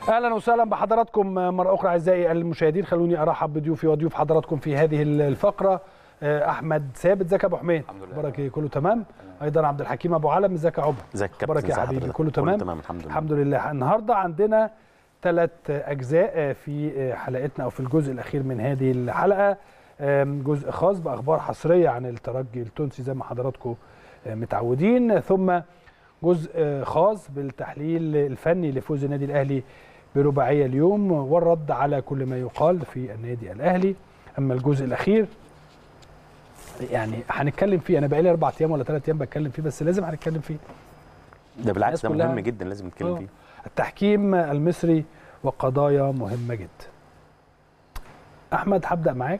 اهلا وسهلا بحضراتكم مره اخرى اعزائي المشاهدين. خلوني ارحب بضيوفي وضيوف حضراتكم في هذه الفقره. احمد ثابت، ازيك يا ابو حميد؟ الحمد لله. اخبارك ايه؟ كله تمام؟ ايضا عبد الحكيم ابو علم، ازيك يا عبد؟ ازيك يا اخبارك يا حبيبي؟ كله تمام؟ كله تمام الحمد لله. الحمد لله. النهارده عندنا 3 اجزاء في حلقتنا او في الجزء الاخير من هذه الحلقه. جزء خاص باخبار حصريه عن الترجي التونسي زي ما حضراتكم متعودين، ثم جزء خاص بالتحليل الفني لفوز النادي الاهلي برباعيه اليوم والرد على كل ما يقال في النادي الاهلي. اما الجزء الاخير يعني هنتكلم فيه، انا بقالي 4 ايام ولا 3 ايام بتكلم فيه، بس لازم هنتكلم فيه. ده بالعكس ده مهم جدا، لازم نتكلم فيه. التحكيم المصري وقضايا مهمه جدا. احمد، هبدا معاك.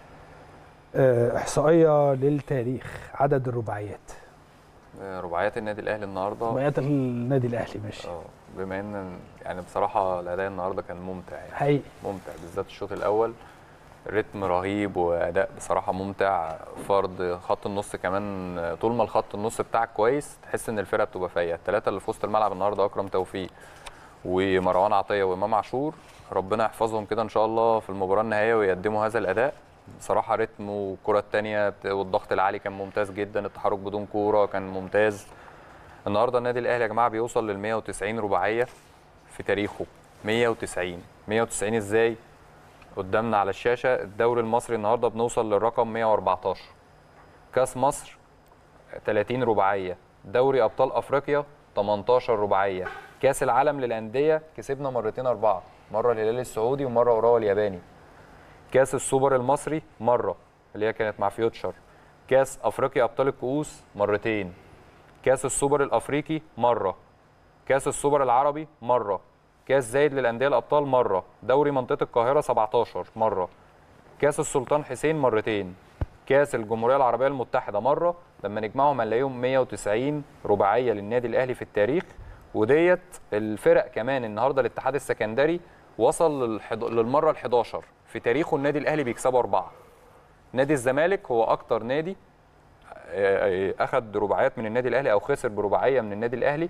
احصائيه للتاريخ، عدد الرباعيات. رباعيات النادي الاهلي النهارده. رباعيات النادي الاهلي ماشي. بما ان يعني بصراحه الاداء النهارده كان ممتع، يعني حقيقي ممتع بالذات الشوط الاول. رتم رهيب واداء بصراحه ممتع. فرض خط النص كمان، طول ما الخط النص بتاعك كويس تحس ان الفرقه بتبقى فايقه. الثلاثه اللي في وسط الملعب النهارده، اكرم توفيق ومروان عطيه وامام عاشور، ربنا يحفظهم كده ان شاء الله في المباراه النهائيه ويقدموا هذا الاداء. بصراحه رتم، والكره الثانيه والضغط العالي كان ممتاز جدا. التحرك بدون كوره كان ممتاز. النهارده النادي الاهلي يا جماعه بيوصل لل 190 رباعيه في تاريخه. 190 ازاي؟ قدامنا على الشاشه الدوري المصري النهارده بنوصل للرقم 114. كاس مصر 30 رباعيه. دوري ابطال افريقيا 18 رباعيه. كاس العالم للانديه كسبنا مرتين 4، مره الهلال السعودي ومره اوراوا الياباني. كاس السوبر المصري مره اللي هي كانت مع فيوتشر. كاس افريقيا ابطال الكؤوس مرتين. كاس السوبر الافريقي مره. كاس السوبر العربي مره. كاس زايد للانديه الابطال مره. دوري منطقه القاهره 17 مره. كاس السلطان حسين مرتين. كاس الجمهوريه العربيه المتحده مره. لما نجمعهم هنلاقيهم 190 رباعيه للنادي الاهلي في التاريخ. وديت الفرق كمان النهارده الاتحاد السكندري وصل للمره ال11 في تاريخه النادي الاهلي بيكسبوا 4. نادي الزمالك هو اكتر نادي اخذ رباعيات من النادي الاهلي او خسر برباعيه من النادي الاهلي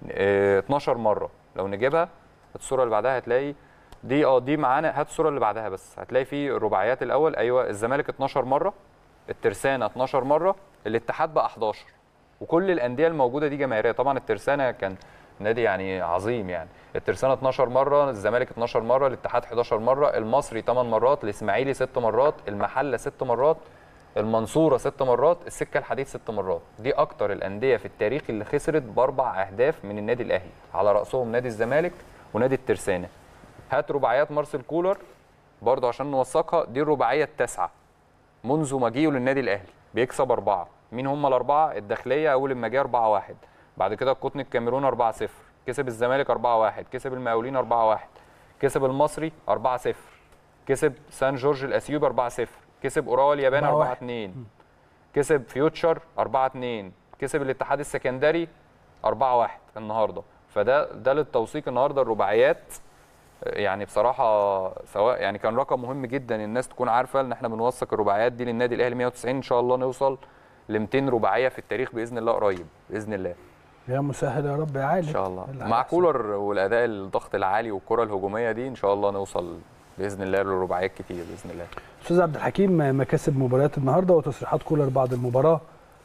12 مره. لو نجيبها الصوره اللي بعدها هتلاقي دي معانا. هات الصوره اللي بعدها بس، هتلاقي في الرباعيات الاول. ايوه، الزمالك 12 مره، الترسانه 12 مره، الاتحاد بقى 11. وكل الانديه الموجوده دي جماهيريه. طبعا الترسانه كان نادي يعني عظيم، يعني الترسانه 12 مره، الزمالك 12 مره، الاتحاد 11 مره، المصري 8 مرات، الاسماعيلي 6 مرات، المحله 6 مرات، المنصوره 6 مرات، السكه الحديد 6 مرات. دي اكتر الانديه في التاريخ اللي خسرت ب4 اهداف من النادي الاهلي، على راسهم نادي الزمالك ونادي الترسانه. هات رباعيات مارسيل كولر برضه عشان نوثقها. دي الرباعيه ال9 منذ مجيئه للنادي الاهلي، بيكسب 4. مين هم ال4؟ الداخليه اول ما جه 4-1، بعد كده القطن الكاميرون 4-0، كسب الزمالك 4-1، كسب المقاولين 4-1، كسب المصري 4-0، كسب سان جورج الاسيوبي 4-0، كسب اوراوا اليابان 4-2، كسب فيوتشر 4-2، كسب الاتحاد السكندري 4-1 النهارده. فده للتوثيق النهارده الرباعيات. يعني بصراحه سواء يعني كان رقم مهم جدا الناس تكون عارفه ان احنا بنوثق الرباعيات دي للنادي الاهلي 190. ان شاء الله نوصل ل 200 رباعيه في التاريخ باذن الله قريب باذن الله. يا مسهل يا رب يا عالي ان شاء الله. مع كولر والاداء الضغط العالي والكره الهجوميه دي ان شاء الله نوصل باذن الله للرباعيات كتير باذن الله. استاذ عبد الحكيم، مكاسب مباريات النهارده وتصريحات كولر بعد المباراه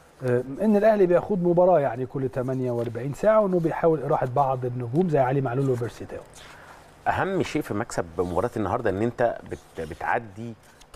ان الاهلي بياخد مباراه يعني كل 48 ساعه، وانه بيحاول اراحه بعض النجوم زي علي معلول وبيرسي تاو. اهم شيء في مكسب مباراه النهارده ان انت بتعدي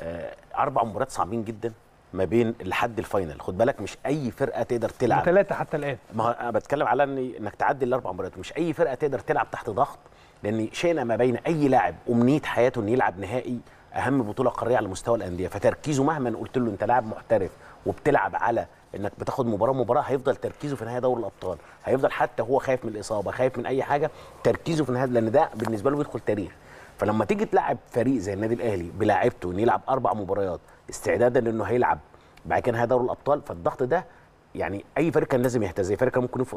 4 مباريات صعبين جدا ما بين لحد الفاينل. خد بالك مش اي فرقه تقدر تلعب 3 حتى الان. ما انا بتكلم على انك تعدي ال4 مباريات. مش اي فرقه تقدر تلعب تحت ضغط، لان شئنا ما بين اي لاعب امنيه حياته انه يلعب نهائي اهم بطوله قاريه على مستوى الانديه. فتركيزه مهما قلت له انت لاعب محترف وبتلعب على انك بتاخد مباراه هيفضل تركيزه في نهايه دوري الابطال. هيفضل حتى هو خايف من الاصابه، خايف من اي حاجه، تركيزه في نهايه، لان ده بالنسبه له بيدخل تاريخ. فلما تيجي تلعب فريق زي النادي الاهلي بلاعيبته انه يلعب 4 مباريات استعدادا لانه هيلعب بعد كده نهايه دوري الابطال، فالضغط ده يعني اي فريق كان لازم يهتز. اي فريق كان ممكن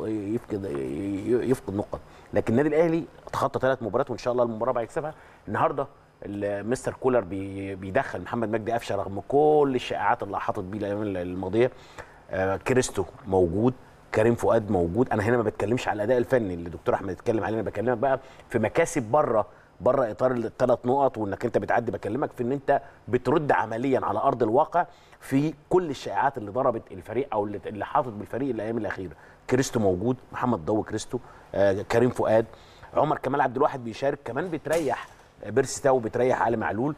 يفقد نقط، لكن النادي الاهلي تخطى 3 مباريات وان شاء الله المباراه بقى يكسبها. النهارده مستر كولر بيدخل محمد مجدي قفشه رغم كل الشائعات اللي حاطط بيه الايام الماضيه. كريستو موجود، كريم فؤاد موجود. انا هنا ما بتكلمش على الاداء الفني اللي دكتور احمد اتكلم عليه، انا بكلمك بقى في مكاسب بره اطار الثلاث نقط، وانك انت بتعدي. بكلمك في ان انت بترد عمليا على ارض الواقع في كل الشائعات اللي ضربت الفريق او اللي حاطط بالفريق الايام الاخيره. كريستو موجود، محمد ضو كريستو، كريم فؤاد، عمر كمال عبد الواحد بيشارك، كمان بتريح بيرسي تاو، بتريح علي معلول.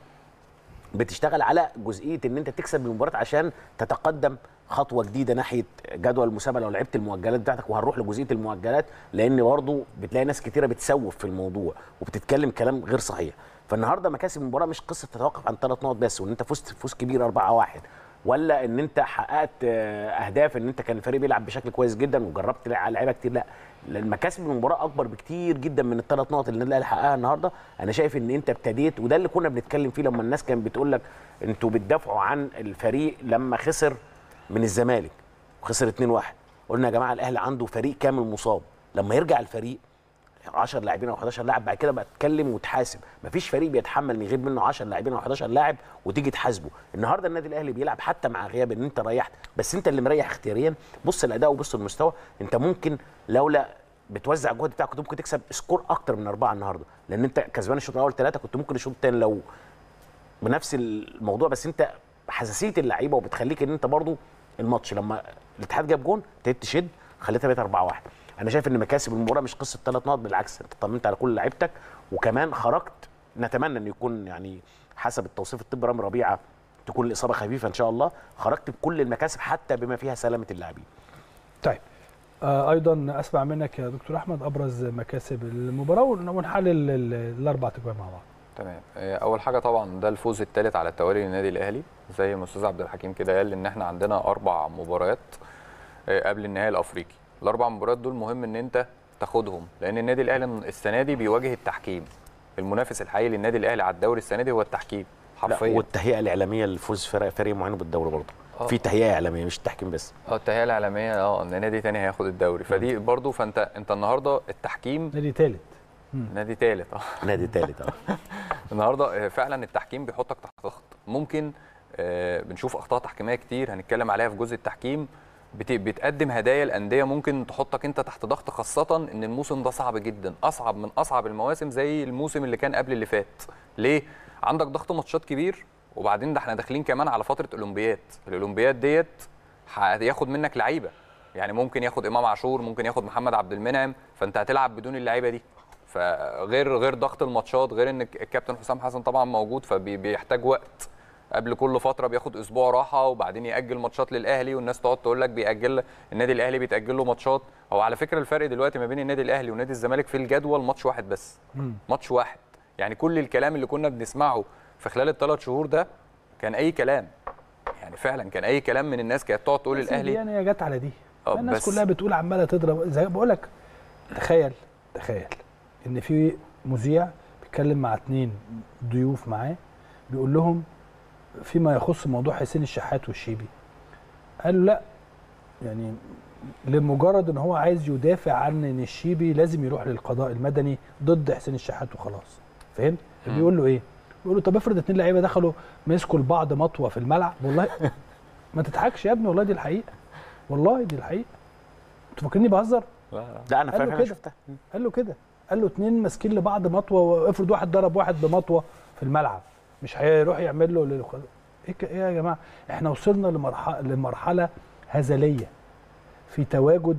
بتشتغل على جزئيه ان انت تكسب المباراه عشان تتقدم خطوه جديده ناحيه جدول المسابقه لو لعبت المؤجلات بتاعتك. وهنروح لجزئيه المؤجلات لان برضه بتلاقي ناس كتيره بتسوف في الموضوع وبتتكلم كلام غير صحيح. فالنهارده مكاسب المباراه مش قصه تتوقف عن 3 نقط بس، وان انت فزت فوز كبير 4-1، ولا ان انت حققت اهداف، ان انت كان الفريق بيلعب بشكل كويس جدا وجربت لعيبه كتير. لا، المكاسب المباراه اكبر بكتير جدا من ال3 نقط اللي النادي الاهلي حققها النهارده. انا شايف ان انت ابتديت، وده اللي كنا بنتكلم فيه لما الناس كانت بتقول لك انتوا بتدافعوا عن الفريق لما خسر من الزمالك وخسر 2-1. قلنا يا جماعه الاهلي عنده فريق كامل مصاب، لما يرجع الفريق 10 لاعبين او 11 لاعب بعد كده بقى تتكلم وتحاسب. مفيش فريق بيتحمل ان يغيب منه 10 لاعبين او 11 لاعب وتيجي تحاسبه. النهارده النادي الاهلي بيلعب حتى مع غياب ان انت ريحت، بس انت اللي مريح اختياريا. بص الاداء وبص المستوى، انت ممكن لولا بتوزع الجهد بتاعك كنت ممكن تكسب سكور اكتر من 4 النهارده، لان انت كسبان الشوط الاول 3، كنت ممكن الشوط الثاني لو بنفس الموضوع. بس انت حساسيه اللعيبه وبتخليك ان انت برضو الماتش لما الاتحاد جاب جون ابتديت تشد، خليتها بقت 4-1. انا شايف ان مكاسب المباراه مش قصه 3 نقط، بالعكس انت طمنت على كل لعيبتك، وكمان خرجت. نتمنى ان يكون يعني حسب التوصيف الطبي رامي ربيعه تكون الاصابه خفيفه ان شاء الله، خرجت بكل المكاسب حتى بما فيها سلامه اللاعبين. طيب ايضا اسمع منك يا دكتور احمد ابرز مكاسب المباراه ونحلل الاربع تجوان مع بعض. تمام. اول حاجه طبعا ده الفوز الثالث على التوالي للنادي الاهلي، زي ما استاذ عبد الحكيم كده قال ان احنا عندنا 4 مباريات قبل النهائي الافريقي. ال4 مباريات دول مهم ان انت تاخدهم، لان النادي الاهلي السنه دي بيواجه التحكيم. المنافس الحقيقي للنادي الاهلي على الدوري السنه دي هو التحكيم حرفيا. والتهيئه الاعلاميه لفوز فريق معين بالدوري برضه في تهيئه اعلاميه مش التحكيم بس. التهيئه الاعلاميه ان نادي ثاني هياخد الدوري، فدي برضه. فانت النهارده التحكيم نادي ثالث نادي ثالث نادي ثالث النهارده فعلا التحكيم بيحطك تحت ضغط. ممكن بنشوف اخطاء تحكيميه كتير هنتكلم عليها في جزء التحكيم، بتقدم هدايا الانديه ممكن تحطك انت تحت ضغط، خاصه ان الموسم ده صعب جدا، اصعب من اصعب المواسم زي الموسم اللي كان قبل اللي فات. ليه؟ عندك ضغط ماتشات كبير، وبعدين ده احنا داخلين كمان على فتره اولمبياد. الاولمبياد ديت هياخد منك لعيبه، يعني ممكن ياخد امام عاشور، ممكن ياخد محمد عبد المنعم، فانت هتلعب بدون اللعيبه دي. فغير ضغط الماتشات، غير ان الكابتن حسام حسن طبعا موجود، فبيحتاج وقت. قبل كل فتره بياخد اسبوع راحه وبعدين ياجل ماتشات للاهلي، والناس تقعد تقول لك بياجل النادي الاهلي بيتاجل له ماتشات. هو على فكره الفرق دلوقتي ما بين النادي الاهلي ونادي الزمالك في الجدول ماتش واحد بس. ماتش واحد، يعني كل الكلام اللي كنا بنسمعه في خلال ال3 شهور ده كان اي كلام، يعني فعلا كان اي كلام من الناس كانت تقعد تقول الاهلي. يعني هي جت على دي، الناس كلها بتقول عماله تضرب. زي بقول لك تخيل ان في مذيع بيتكلم مع 2 ضيوف معاه، بيقول لهم فيما يخص موضوع حسين الشحات والشيبي، قالوا لا، يعني لمجرد ان هو عايز يدافع عن ان الشيبي لازم يروح للقضاء المدني ضد حسين الشحات وخلاص. فهمت؟ بيقول له ايه؟ بيقول له طب افرض 2 لعيبه دخلوا مسكوا لبعض مطوه في الملعب، والله ما تضحكش يا ابني، والله دي الحقيقه، والله دي الحقيقه. انتوا فاكريني بهزر؟ لا انا فاهم، انا شفتها. قال له كده، قال له 2 ماسكين لبعض مطوه، وافرض واحد ضرب واحد بمطوه في الملعب، مش هيروح يعمل له ايه يا جماعه؟ احنا وصلنا لمرحله هزليه في تواجد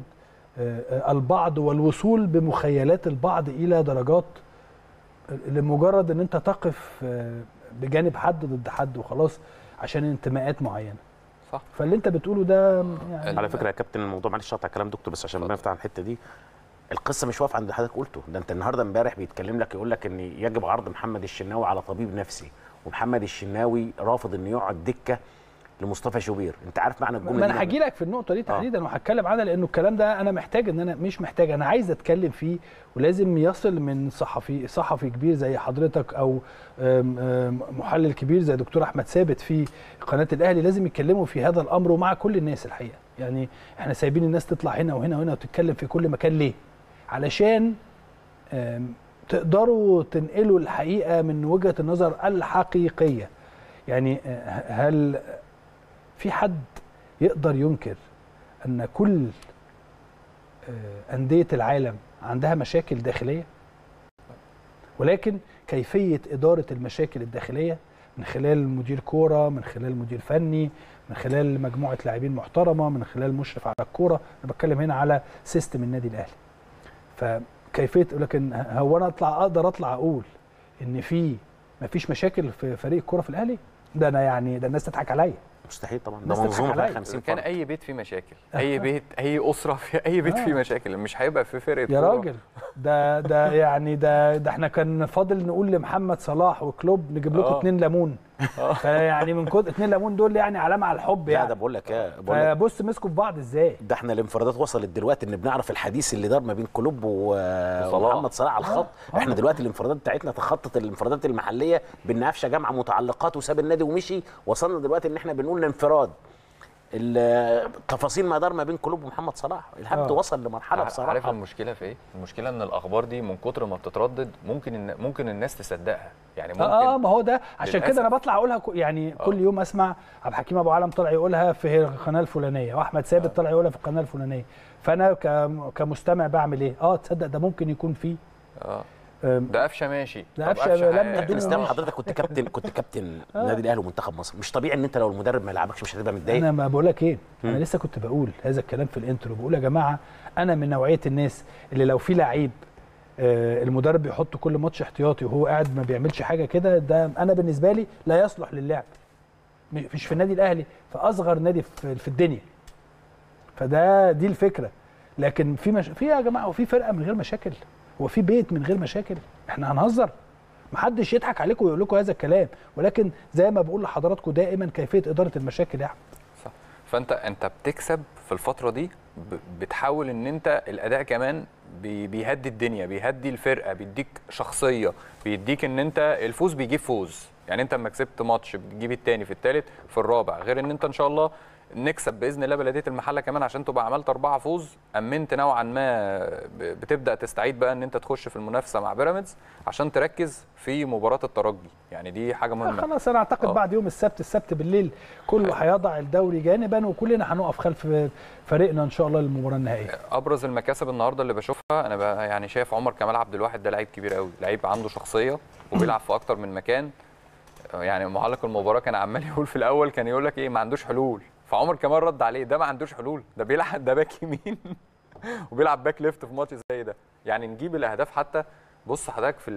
البعض والوصول بمخيلات البعض الى درجات لمجرد ان انت تقف بجانب حد ضد حد وخلاص عشان انتماءات معينه. صح. فاللي انت بتقوله ده يعني على فكره يا كابتن الموضوع، معلش اقطع كلام دكتور بس عشان ما نفتح الحته دي. القصه مش واقفه عند حضرتك قلته، ده انت النهارده امبارح بيتكلم لك يقول لك ان يجب عرض محمد الشناوي على طبيب نفسي، ومحمد الشناوي رافض انه يقعد دكه لمصطفى شوبير. انت عارف معنى الجمله دي؟ ما انا هاجي لك في النقطه دي تحديدا وهتكلم عنها، لانه الكلام ده انا محتاج ان انا مش محتاج، انا عايز اتكلم فيه، ولازم يصل من صحفي كبير زي حضرتك او محلل كبير زي دكتور احمد ثابت في قناه الاهلي، لازم يتكلموا في هذا الامر ومع كل الناس. الحقيقه يعني احنا سايبين الناس تطلع هنا وهنا وهنا وتتكلم في كل مكان ليه؟ علشان تقدروا تنقلوا الحقيقه من وجهه النظر الحقيقيه. يعني هل في حد يقدر ينكر ان كل انديه العالم عندها مشاكل داخليه، ولكن كيفيه اداره المشاكل الداخليه من خلال مدير كوره، من خلال مدير فني، من خلال مجموعه لاعبين محترمه، من خلال مشرف على الكوره. انا بتكلم هنا على سيستم النادي الاهلي. فكيفيه، لكن هو انا اقدر اطلع اقول ان مفيش مشاكل في فريق الكوره في الاهلي؟ ده انا يعني ده الناس تضحك عليا. مستحيل طبعا، ده الناس تضحك منظومه فيها عليا. 50 كان فرد. اي بيت فيه مشاكل، اي بيت، اي اسره في اي بيت فيه مشاكل، مش هيبقى في فرقه يا كورة. راجل ده يعني ده احنا كان فاضل نقول لمحمد صلاح وكلوب نجيب لكم 2 ليمون. فيعني من كده 2 ليمون دول يعني علامه على الحب لا يعني. ده بقول لك فبص مسكوا في بعض ازاي. ده احنا الانفرادات وصلت دلوقتي ان بنعرف الحديث اللي دار ما بين كلوب ومحمد صلاح على الخط. احنا دلوقتي الانفرادات بتاعتنا تخطت الانفرادات المحليه، بان قفشه جمع متعلقات وساب النادي ومشي. وصلنا دلوقتي ان احنا بنقول انفراد التفاصيل ما دار ما بين كلوب ومحمد صلاح. الهبد وصل لمرحله بصراحه. عارف المشكله في ايه؟ المشكله ان الاخبار دي من كتر ما بتتردد ممكن الناس تصدقها، يعني ممكن ما هو ده عشان كده انا بطلع اقولها يعني كل يوم اسمع عبد الحكيم ابو علم طلع يقولها في القناه الفلانيه، واحمد ثابت طلع يقولها في القناه الفلانيه. فانا كمستمع بعمل ايه؟ تصدق ده ممكن يكون فيه. ده قفشه ماشي، ده قفشه لما كابتن اسلام حضرتك كنت كابتن النادي الاهلي ومنتخب مصر. مش طبيعي ان انت لو المدرب ما يلعبكش مش هتبقى متضايق؟ انا ما بقول لك ايه، انا لسه كنت بقول هذا الكلام في الانترو، بقول يا جماعه انا من نوعيه الناس اللي لو في لعيب المدرب يحط كل ماتش احتياطي وهو قاعد ما بيعملش حاجه كده، ده انا بالنسبه لي لا يصلح للعب. مش في النادي الاهلي، في اصغر نادي في الدنيا. دي الفكره. لكن في يا جماعه، وفي فرقه من غير مشاكل؟ هو في بيت من غير مشاكل؟ احنا هنهزر؟ محدش يضحك عليكم ويقول لكم هذا الكلام، ولكن زي ما بقول لحضراتكم دائما كيفيه اداره المشاكل يا احمد. صح. فانت بتكسب في الفتره دي، بتحاول ان انت الاداء كمان بيهدي الدنيا، بيهدي الفرقه، بيديك شخصيه، بيديك ان انت الفوز بيجيب فوز. يعني انت لما كسبت ماتش بتجيب الثاني في الثالث في الرابع، غير ان انت ان شاء الله نكسب باذن الله بلديه المحله كمان عشان تبقى عملت 4 فوز، امنت نوعا ما، بتبدا تستعيد بقى ان انت تخش في المنافسه مع بيراميدز عشان تركز في مباراه الترجي. يعني دي حاجه مهمه. خلاص انا اعتقد بعد يوم السبت بالليل كله هيضع الدوري جانبا، وكلنا هنقف خلف فريقنا ان شاء الله للمباراه النهائيه. ابرز المكاسب النهارده اللي بشوفها انا بقى يعني شايف عمر كمال عبد الواحد، ده لعيب كبير قوي، لعيب عنده شخصيه وبيلعب في اكتر من مكان. يعني معلق المباراه كان عمال يقول في الاول، كان يقول لك ايه ما عندوش حلول، فعمر كمال رد عليه ده ما عندوش حلول، ده بيلعب، ده باك يمين وبيلعب باك ليفت في ماتش زي ده. يعني نجيب الاهداف حتى. بص حضرتك في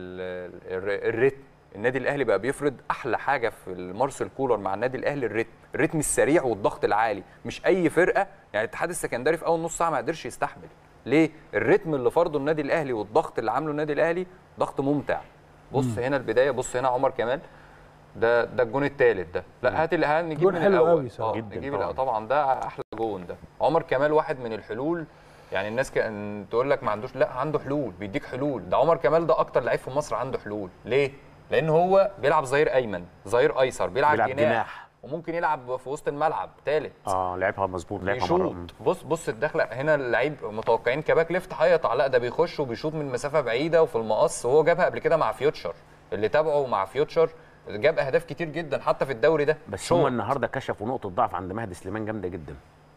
الريتم، النادي الاهلي بقى بيفرض احلى حاجه في المارسيل كولر مع النادي الاهلي، الريتم السريع والضغط العالي. مش اي فرقه، يعني الاتحاد السكندري في اول نص ساعه ما قدرش يستحمل. ليه؟ الريتم اللي فرضه النادي الاهلي والضغط اللي عامله النادي الاهلي ضغط ممتع. بص هنا البدايه، بص هنا عمر كمال، ده الجون الثالث ده. لا هات نجيب من الاول. نجيب طبعا ده احلى جون ده. عمر كمال واحد من الحلول. يعني الناس كان تقول لك ما عندوش، لا عنده حلول، بيديك حلول. ده عمر كمال ده اكتر لعيب في مصر عنده حلول. ليه؟ لان هو بيلعب ظهير ايمن، ظهير ايسر، بيلعب جناح، وممكن يلعب في وسط الملعب ثالث. لعبها مظبوط، لعبها مره. بص الدخله هنا، اللعيب متوقعين كباك ليفت هيقطع، لا ده بيخش وبيشوط من مسافه بعيده وفي المقص. وهو جابها قبل كده مع فيوتشر، اللي تابعه مع فيوتشر جاب اهداف كتير جدا حتى في الدوري ده. بس هم النهارده كشفوا نقطه ضعف عند مهدي سليمان جامده جدا.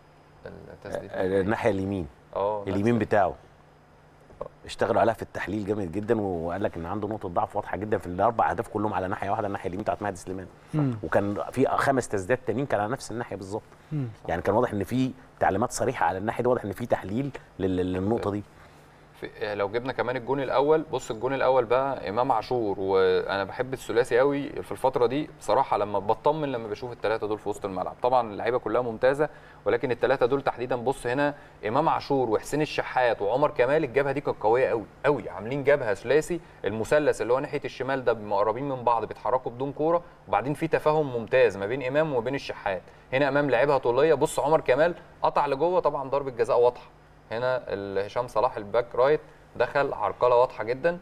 الناحيه اليمين، اليمين بتاعه اشتغلوا عليها في التحليل جامد جدا، وقال لك ان عنده نقطه ضعف واضحه جدا في ال4 اهداف كلهم على ناحيه واحده، الناحيه اليمين بتاعت مهدي سليمان. وكان في 5 تسديدات تانيين كان على نفس الناحيه بالظبط. يعني كان واضح ان في تعليمات صريحه على الناحيه دي، واضح ان في تحليل للنقطه دي. لو جبنا كمان الجون الاول، بص الجون الاول بقى امام عاشور، وانا بحب الثلاثي قوي في الفتره دي بصراحه، لما بطمن لما بشوف الثلاثه دول في وسط الملعب. طبعا اللعيبه كلها ممتازه، ولكن الثلاثه دول تحديدا، بص هنا امام عاشور وحسين الشحات وعمر كمال، الجبهه دي كانت قويه قوي قوي، عاملين جبهه ثلاثي. المثلث اللي هو ناحيه الشمال ده مقربين من بعض، بيتحركوا بدون كوره، وبعدين في تفاهم ممتاز ما بين امام وما بين الشحات. هنا امام لعبها طوليه، بص عمر كمال قطع لجوه، طبعا ضربه جزاء واضحه. هنا هشام صلاح الباك رايت دخل عرقله واضحه جدا،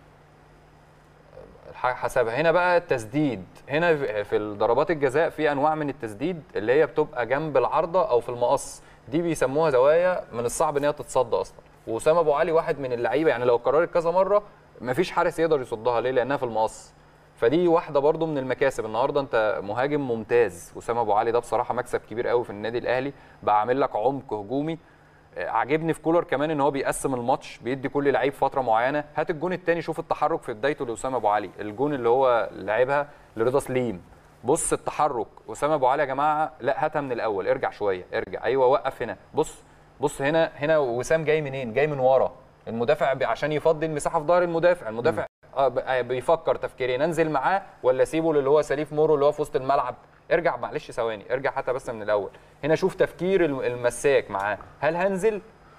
حسبها. هنا بقى التسديد، هنا في ضربات الجزاء في انواع من التسديد اللي هي بتبقى جنب العارضه او في المقص، دي بيسموها زوايا من الصعب ان هي تتصد اصلا. واسامه ابو علي واحد من اللعيبه، يعني لو قررت كذا مره مفيش حارس يقدر يصدها. ليه؟ لانها في المقص. فدي واحده برضو من المكاسب النهارده. انت مهاجم ممتاز اسامه ابو علي ده، بصراحه مكسب كبير قوي في النادي الاهلي، بقى عامل لك عمق هجومي. عاجبني في كولر كمان ان هو بيقسم الماتش، بيدي كل لعيب فتره معينه. هات الجون الثاني، شوف التحرك في بدايته لاسامه ابو علي، الجون اللي هو لعبها لرضا سليم، بص التحرك اسامه ابو علي يا جماعه، لا هاتها من الاول، ارجع شويه، ارجع، ايوه وقف هنا، بص هنا وسام جاي منين؟ جاي من ورا المدافع عشان يفضي المساحه في ظهر المدافع بيفكر تفكيرين، انزل معاه ولا اسيبه اللي هو سليف مورو اللي هو في وسط الملعب. ارجع معلش ثواني، ارجع حتى بس من الاول. هنا شوف تفكير المساك معاه، هل هنزل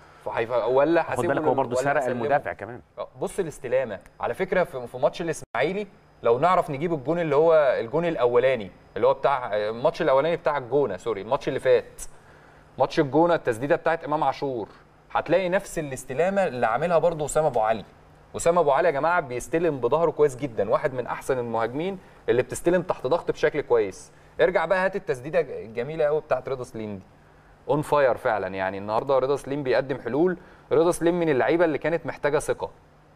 ولا خد هسيبه؟ بالك هو برضه سرق المدافع كمان. بص الاستلامه على فكره في ماتش الاسماعيلي، لو نعرف نجيب الجون اللي هو الجون الاولاني اللي هو بتاع الماتش الاولاني بتاع الجونه، سوري الماتش اللي فات، ماتش الجونه، التسديده بتاعت امام عاشور، هتلاقي نفس الاستلامه اللي عاملها برضه اسامه ابو علي. اسامه ابو علي يا جماعه بيستلم بظهره كويس جدا، واحد من احسن المهاجمين اللي بتستلم تحت ضغط بشكل كويس. ارجع بقى هات التسديده الجميله قوي بتاعت رضا سليم دي، اون فاير فعلا. يعني النهارده رضا سليم بيقدم حلول. رضا سليم من اللعيبه اللي كانت محتاجه ثقه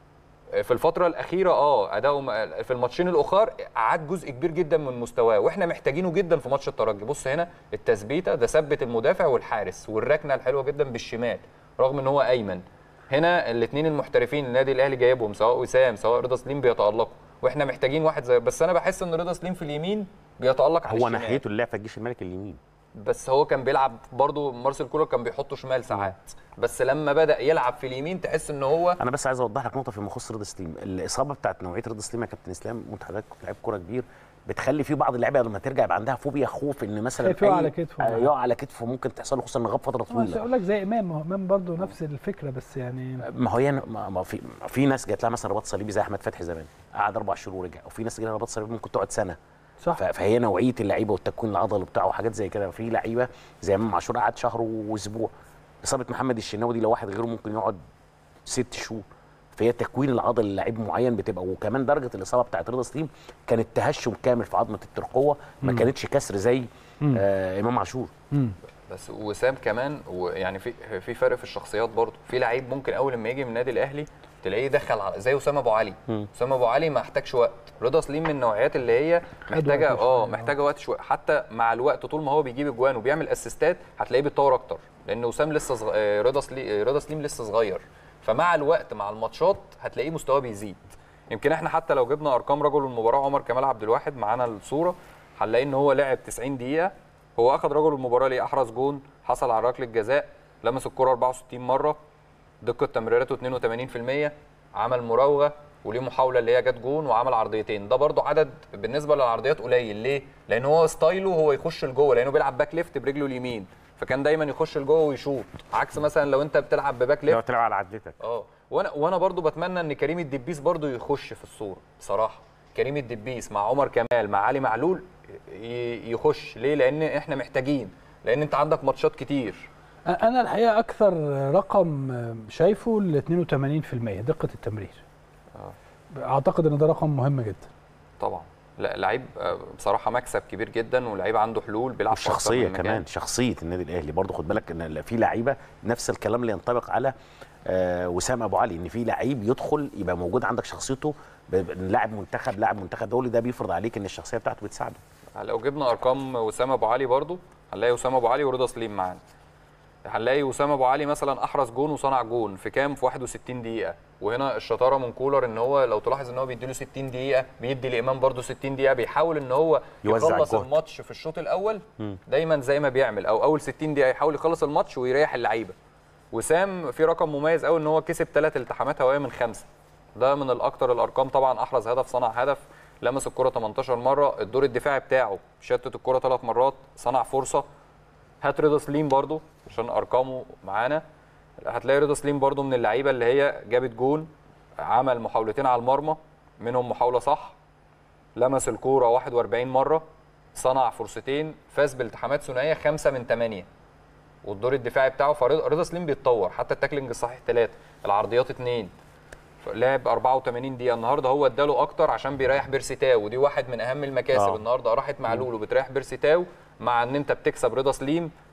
في الفتره الاخيره. اداؤه في الماتشين الاخر اعاد جزء كبير جدا من مستواه، واحنا محتاجينه جدا في ماتش الترجي. بص هنا التثبيته، ده ثبت المدافع والحارس، والركنه الحلوه جدا بالشمال رغم ان هو ايمن. هنا الاثنين المحترفين النادي الاهلي جايبهم، سواء وسام سواء رضا سليم، بيتالقوا، واحنا محتاجين واحد زي، بس انا بحس ان رضا سليم في اليمين بيتالق على هو الشمال. ناحيته اللعب في الجيش الملكي اليمين، بس هو كان بيلعب برضه، مارسيل كولر كان بيحطه شمال ساعات، بس لما بدا يلعب في اليمين تحس ان هو. انا بس عايز اوضح لك نقطه فيما يخص رضا سليم. الاصابه بتاعت نوعيه رضا سليم يا كابتن اسلام، وانت حضرتك كنت لعيب كوره كبير، بتخلي في بعض اللعيبه لما ترجع يبقى عندها فوبيا، خوف ان مثلا يقع على كتفه، يقع على كتفه، ممكن تحصل له، خصوصا ان غاب فتره طويله. مش هقول لك زي امام، ما هو امام برضه نفس الفكره، بس يعني ما هي ما في ناس جات لها مثلا رباط صليبي زي احمد فتحي زمان، قعد 4 شهور ورجع، وفي ناس جات لها رباط صليبي ممكن تقعد سنه. صح. فهي نوعيه اللعيبه والتكوين العضلي بتاعه وحاجات زي كده. في لعيبه زي امام عاشور قعد شهر واسبوع. اصابه محمد الشناوي دي لو واحد غيره ممكن يقعد 6 شهور. فهي تكوين العضل للاعب معين بتبقى. وكمان درجه الاصابه بتاعت رضا سليم كانت تهشم كامل في عظمه الترقوه، ما كانتش كسر زي امام عاشور. بس وسام كمان، ويعني في فرق في الشخصيات برضه. في لعيب ممكن اول لما يجي من النادي الاهلي تلاقيه دخل زي اسامه ابو علي. اسامه ابو علي ما احتاجش وقت. رضا سليم من النوعيات اللي هي محتاجه وقت شويه. حتى مع الوقت طول ما هو بيجيب اجوان وبيعمل اسيستات هتلاقيه بيتطور اكتر، لان وسام لسه رضا سليم لسه صغير. فمع الوقت مع الماتشات هتلاقيه مستواه بيزيد. يمكن احنا حتى لو جبنا ارقام رجل المباراه عمر كمال عبد الواحد معانا الصوره، هنلاقي ان هو لعب 90 دقيقه. هو اخذ رجل المباراه ليه؟ احرز جون، حصل على ركله جزاء، لمس الكره 64 مره، دقه تمريراته 82%، عمل مراوغه وليه محاوله اللي هي جت جون، وعمل عرضيتين. ده برده عدد بالنسبه للعرضيات قليل. ليه؟ لان هو ستايله هو يخش لجوه، لانه بيلعب باك ليفت برجله اليمين، فكان دايما يخش لجوه ويشوط، عكس مثلا لو انت بتلعب بباك ليفت لو تلعب على عدلتك. وانا برده بتمنى ان كريم الدبيس برده يخش في الصوره بصراحه. كريم الدبيس مع عمر كمال مع علي معلول يخش. ليه؟ لان احنا محتاجين، لان انت عندك ماتشات كتير. انا الحقيقه اكثر رقم شايفه ال 82% دقه التمرير. اعتقد ان ده رقم مهم جدا طبعا. لا لعيب بصراحه مكسب كبير جدا، ولعيب عنده حلول، بيلعب في الشخصيه كمان، شخصيه النادي الاهلي برضه. خد بالك ان في لعيبه نفس الكلام اللي ينطبق على وسام ابو علي، ان في لعيب يدخل يبقى موجود عندك شخصيته، لاعب منتخب دولي، ده بيفرض عليك ان الشخصيه بتاعته بتساعده. لو جبنا ارقام وسام ابو علي برضه هنلاقي وسام ابو علي ورضا سليم معانا. هنلاقي وسام ابو علي مثلا احرز جون وصنع جون في كام؟ في 61 دقيقه. وهنا الشطاره من كولر ان هو لو تلاحظ ان هو بيديله 60 دقيقه، بيدي لامام برده 60 دقيقه، بيحاول ان هو يخلص الماتش في الشوط الاول دايما زي ما بيعمل، او اول 60 دقيقه يحاول يخلص الماتش ويريح اللعيبه. وسام في رقم مميز قوي ان هو كسب 3 التحامات هوائيه من 5. ده من الاكثر الارقام طبعا. احرز هدف، صنع هدف، لمس الكره 18 مره، الدور الدفاعي بتاعه شتت الكره 3 مرات، صنع فرصه. هات رضا سليم برضو عشان ارقامه معانا، هتلاقي رضا سليم برضو من اللعيبه اللي هي جابت جون، عمل محاولتين على المرمى منهم محاوله صح، لمس الكوره 41 مره، صنع فرصتين، فاز بالتحامات ثنائيه 5 من 8. والدور الدفاعي بتاعه فرضا سليم بيتطور، حتى التاكلينج الصحيح 3، العرضيات 2. لعب 84 دقيقه النهارده، هو اداله اكتر عشان بيريح بيرسي تاو، ودي واحد من اهم المكاسب. النهارده راحت معلول وبتريح بيرسي تاو، مع ان انت بتكسب رضا سليم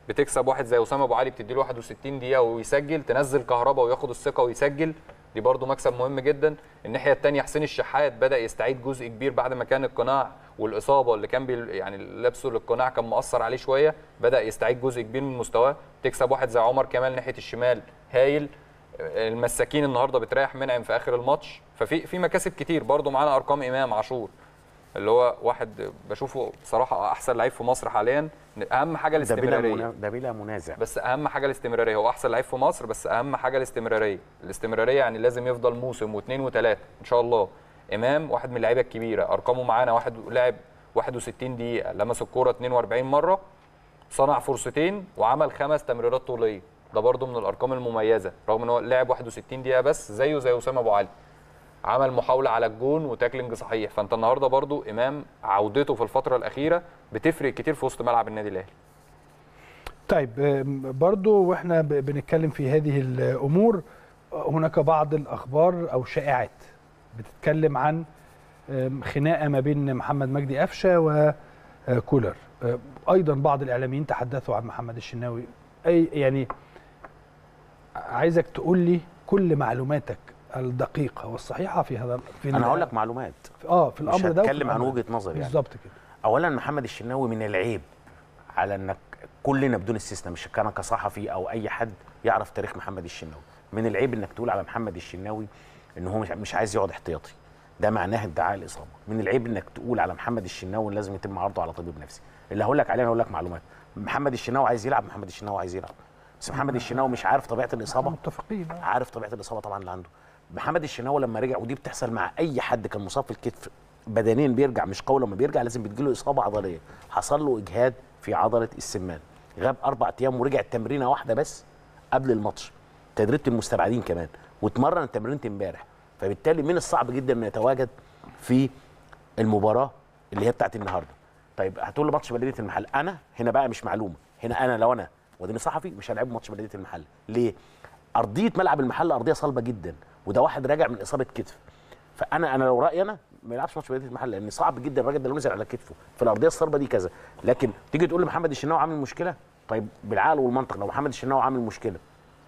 بتكسب واحد زي اسامه ابو علي بتدي له 61 دقيقه ويسجل، تنزل كهربا وياخد الثقه ويسجل، دي برده مكسب مهم جدا. الناحيه الثانيه حسين الشحات بدا يستعيد جزء كبير بعد ما كان القناع والاصابه اللي كان يعني لبسه للقناع كان مؤثر عليه شويه، بدا يستعيد جزء كبير من مستواه. تكسب واحد زي عمر كمال ناحيه الشمال هايل. المساكين النهارده بتريح منعم في اخر الماتش، ففي مكاسب كتير. برده معانا ارقام امام عاشور اللي هو واحد بشوفه بصراحه احسن لعيب في مصر حاليا. اهم حاجه الاستمراريه، ده بلا منازع، بس اهم حاجه الاستمراريه. هو احسن لعيب في مصر بس اهم حاجه الاستمراريه يعني لازم يفضل موسم واثنين وثلاثه ان شاء الله. امام واحد من اللعيبه الكبيره، ارقامه معانا واحد لعب 61 دقيقه، لمس الكوره 42 مره، صنع فرصتين وعمل 5 تمريرات طوليه، ده برده من الارقام المميزه رغم ان هو لعب 61 دقيقه بس زيه زي اسامه ابو علي. عمل محاوله على الجون وتاكلينج صحيح. فانت النهارده برضو امام عودته في الفتره الاخيره بتفرق كتير في وسط ملعب النادي الاهلي. طيب برضو واحنا بنتكلم في هذه الامور، هناك بعض الاخبار او شائعات بتتكلم عن خناقه ما بين محمد مجدي قفشه وكولر. ايضا بعض الاعلاميين تحدثوا عن محمد الشناوي. يعني عايزك تقول لي كل معلوماتك الدقيقه والصحيحه في هذا. انا هقول لك معلومات في الامر ده، هتكلم عن وجهه نظري يعني. بالظبط كده. اولا محمد الشناوي من العيب على انك كلنا بدون استثناء، مش انا كصحفي او اي حد يعرف تاريخ محمد الشناوي، من العيب انك تقول على محمد الشناوي ان هو مش عايز يقعد احتياطي، ده معناه ادعاء الاصابه. من العيب انك تقول على محمد الشناوي لازم يتم عرضه على طبيب نفسي. اللي هقول لك عليه انا هقول لك معلومات. محمد الشناوي عايز يلعب، محمد الشناوي عايز يلعب، بس محمد الشناوي مش عارف طبيعه الاصابه. متفقين. عارف طبيعه الاصابه طبعا اللي عنده. محمد الشناوي لما رجع، ودي بتحصل مع اي حد كان مصاب في الكتف بدنيا بيرجع مش قوي، لما بيرجع لازم بتجيله اصابه عضليه. حصل له اجهاد في عضله السمان، غاب 4 ايام ورجع تمرينه واحده بس قبل الماتش، تدريبه المستبعدين كمان، واتمرن تمرينه امبارح. فبالتالي من الصعب جدا انه يتواجد في المباراه اللي هي بتاعت النهارده. طيب هتقول لي ماتش بلديه المحل، انا هنا بقى مش معلومه، هنا انا لو انا وديني صحفي مش هلعب ماتش بلديه المحل. ليه؟ ارضيه ملعب المحل ارضيه صلبه جدا، وده واحد راجع من اصابه كتف. فانا لو رايي انا ما يلعبش ماتش بلديه المحل، لان صعب جدا الراجل ده لو نزل على كتفه في الارضيه الصلبه دي كذا. لكن تيجي تقول لي محمد الشناوي عامل مشكله، طيب بالعقل والمنطق لو محمد الشناوي عامل مشكله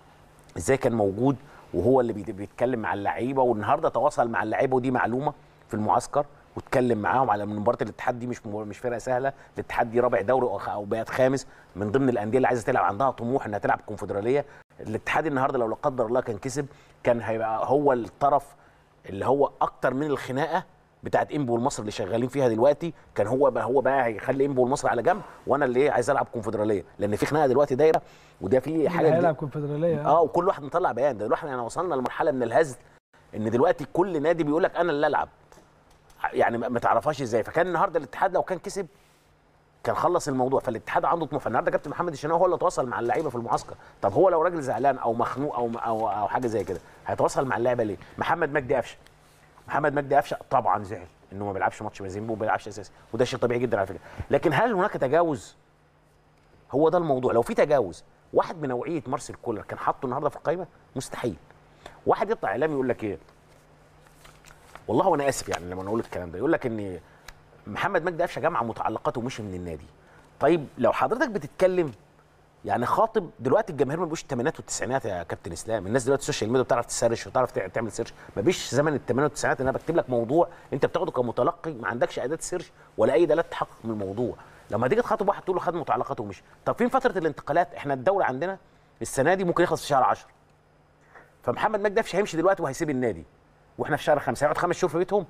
ازاي كان موجود وهو اللي بيتكلم مع اللعيبه، والنهارده تواصل مع اللعيبه، ودي معلومه في المعسكر، واتكلم معاهم على مباراه الاتحاد دي مش فرقه سهله. الاتحاد دي رابع دوري او بقت خامس من ضمن الانديه اللي عايزه تلعب، عندها طموح انها تلعب كونفدراليه. الاتحاد النهارده لو لا قدر الله كان كسب كان هيبقى هو الطرف اللي هو اكتر من الخناقه بتاعت انبي والمصري اللي شغالين فيها دلوقتي. كان هو بقى هيخلي انبي والمصري على جنب، وانا اللي عايز العب كونفدراليه، لان في خناقه دلوقتي دايره، وده في حاجه هيلعب كونفدراليه. وكل واحد مطلع بيان. ده دلوقتي احنا وصلنا لمرحله من الهزل ان دلوقتي كل نادي بيقول لك انا اللي العب، يعني ما تعرفهاش ازاي. فكان النهارده الاتحاد لو كان كسب كان خلص الموضوع. فالاتحاد عنده طموح. فالنهارده كابتن محمد الشناوي هو اللي تواصل مع اللعيبه في المعسكر. طب هو لو راجل زعلان او مخنوق او حاجه زي كده هيتواصل مع اللعيبه ليه؟ محمد مجدي قفشه طبعا زعل انه ما بيلعبش ماتش مازيمبو وما بيلعبش اساسي، وده شيء طبيعي جدا على فكره. لكن هل هناك تجاوز؟ هو ده الموضوع. لو في تجاوز، واحد من نوعيه مارسيل كولر كان حاطه النهارده في القائمه؟ مستحيل. واحد يطلع اعلامي يقول لك ايه؟ والله وانا اسف يعني لما اقول الكلام ده، يقول لك ان محمد مجدي قفشه جمع متعلقاته ومشي من النادي. طيب لو حضرتك بتتكلم يعني خاطب دلوقتي الجماهير، ما بيقولش الثمانينات والتسعينات يا كابتن اسلام. الناس دلوقتي السوشيال ميديا بتعرف تسرش وتعرف تعمل سيرش، ما بيش زمن الثمانينات والتسعينات ان انا بكتب لك موضوع انت بتاخده كمتلقي ما عندكش اداه سيرش ولا اي دلالات تحقق من الموضوع. لما تيجي تخاطب واحد تقول له خد متعلقاته ومشي. طب فين فتره الانتقالات؟ احنا الدوري عندنا السنه دي ممكن يخلص في شهر 10، فمحمد مجدي قفشه هيمشي دلوقتي وهيسيب النادي واحنا في شهر 5. هيقعد 5 شهور في بيتهم؟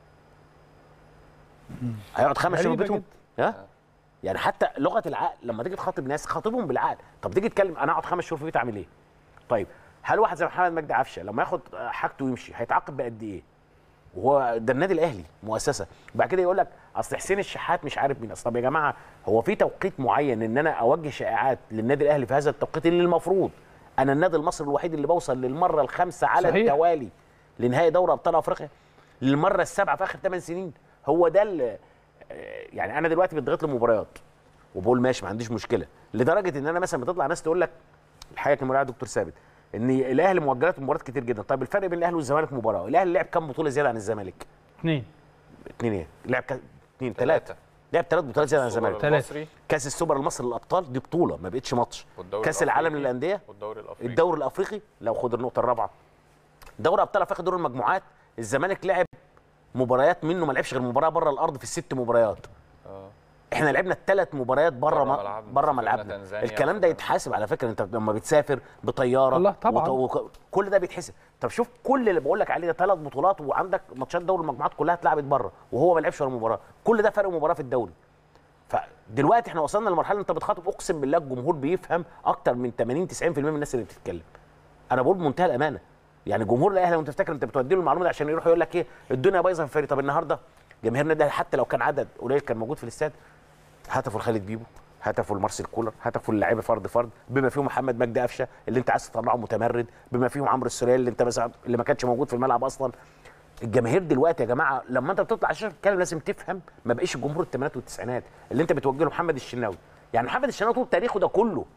هيقعد 5 شهور في بيتهم؟ ها؟ يعني حتى لغه العقل لما تيجي تخاطب ناس خاطبهم بالعقل. طب تيجي تتكلم انا اقعد 5 شهور في بيتي اعمل ايه؟ طيب هل واحد زي محمد مجدي قفشه لما ياخد حاجته ويمشي هيتعاقب بقد ايه؟ وهو ده النادي الاهلي مؤسسه. وبعد كده يقول لك اصل حسين الشحات مش عارف مين. اصل طب يا جماعه هو في توقيت معين ان انا اوجه شائعات للنادي الاهلي في هذا التوقيت اللي المفروض انا النادي المصري الوحيد اللي بوصل للمره الخامسه على صحيح. التوالي لنهائي دوري ابطال افريقيا، للمره السابعه في اخر 8 سنين. هو ده اللي يعني انا دلوقتي بتضغط لي مباريات وبقول ماشي ما عنديش مشكله، لدرجه ان انا مثلا بتطلع ناس تقول لك الحقيقه كان مراجع دكتور ثابت ان الاهلي مؤجلات مباريات كتير جدا. طيب الفرق بين الاهلي والزمالك مباراه، الاهلي لعب كام بطوله زياده عن الزمالك؟ 2. 2 ايه؟ لعب 2 3 لعب 3 بطولات زي الزمالك. السوبر المصري كاس السوبر المصري للابطال دي بطوله ما بقتش ماتش. كاس العالم للانديه الدوري الافريقي لو خد النقطه الرابعه. دوري ابطال افريقيا دور المجموعات الزمالك لعب مباريات منه ما لعبش غير مباراه بره الارض في ال6 مباريات. احنا لعبنا 3 مباريات بره ملعبنا. الكلام ده يتحاسب على فكره. انت لما بتسافر بطياره الله طبعا كل ده بيتحسب. طب شوف كل اللي بقول لك عليه ده 3 بطولات وعندك ماتشات دوري المجموعات كلها اتلعبت بره وهو ما لعبش ولا مباراه. كل ده فرق مباراه في الدوري. فدلوقتي احنا وصلنا لمرحله انت بتخاطب اقسم بالله الجمهور بيفهم اكتر من 80-90% من الناس اللي بتتكلم. انا بقول بمنتهى الامانه يعني جمهور الاهلي وانت تفتكر انت بتودي له المعلومه دي عشان يروح يقول لك ايه الدنيا بايظه في الفريق. طب النهارده جماهيرنا ده حتى لو كان عدد قليل كان موجود في الاستاد هتفوا لخالد بيبو، هتفوا لمارسيل كولر، هتفوا للاعيبه فرد بما فيهم محمد مجدي قفشه اللي انت عايز تطلعه متمرد، بما فيهم عمرو السوليه اللي انت مثلا اللي ما كانش موجود في الملعب اصلا. الجماهير دلوقتي يا جماعه لما انت بتطلع عشان تتكلم لازم تفهم ما بقيش الجمهور الثمانينات والتسعينات اللي انت بتوجه له محمد الشناوي. يعني محمد الشناوي طول تاريخه ده كله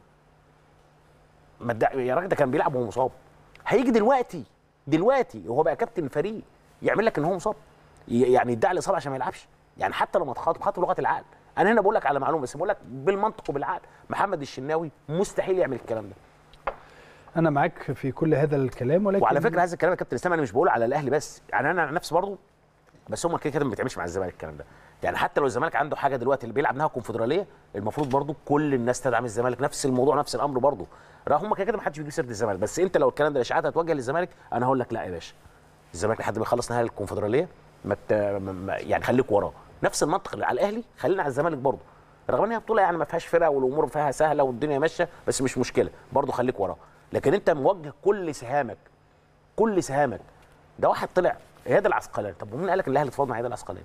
يا راجل ده كان بيلعب وهو مصاب. هيجي دلوقتي وهو بقى كابتن الفريق يعمل لك ان هو مصاب يعني يدعي الاصابه عشان ما يلعبش. يعني حتى لما تخاطب لغه العقل. انا هنا بقول لك على معلومه بس بقول لك بالمنطق وبالعقل محمد الشناوي مستحيل يعمل الكلام ده. انا معاك في كل هذا الكلام ولكن وعلى فكره هذا الكلام يا كابتن اسلام انا مش بقوله على الاهلي بس. يعني انا نفسي برضه بس هم كده ما بيتعملش مع الزمالك الكلام ده. يعني حتى لو الزمالك عنده حاجه دلوقتي اللي بيلعب منها كونفدراليه المفروض برضه كل الناس تدعم الزمالك. نفس الموضوع نفس الامر برضه. رغم هم كده ما حدش بيجيب سيره الزمالك بس انت لو الكلام ده الاشاعات هتوجه للزمالك انا هقول لك لا يا باشا الزمالك لحد ما يخلص نهائي الكونفدراليه يعني خليك وراه. نفس المنطق اللي على الاهلي خلينا على الزمالك برضه. رغم ان هي بطوله يعني ما فيهاش فرق والامور فيها سهله والدنيا ماشيه بس مش مشكله برضه خليك وراه. لكن انت موجه كل سهامك ده واحد طلع اياد العسقلاني. طب ومين قال لك ان الاهلي اتفاوض مع اياد العسقلاني؟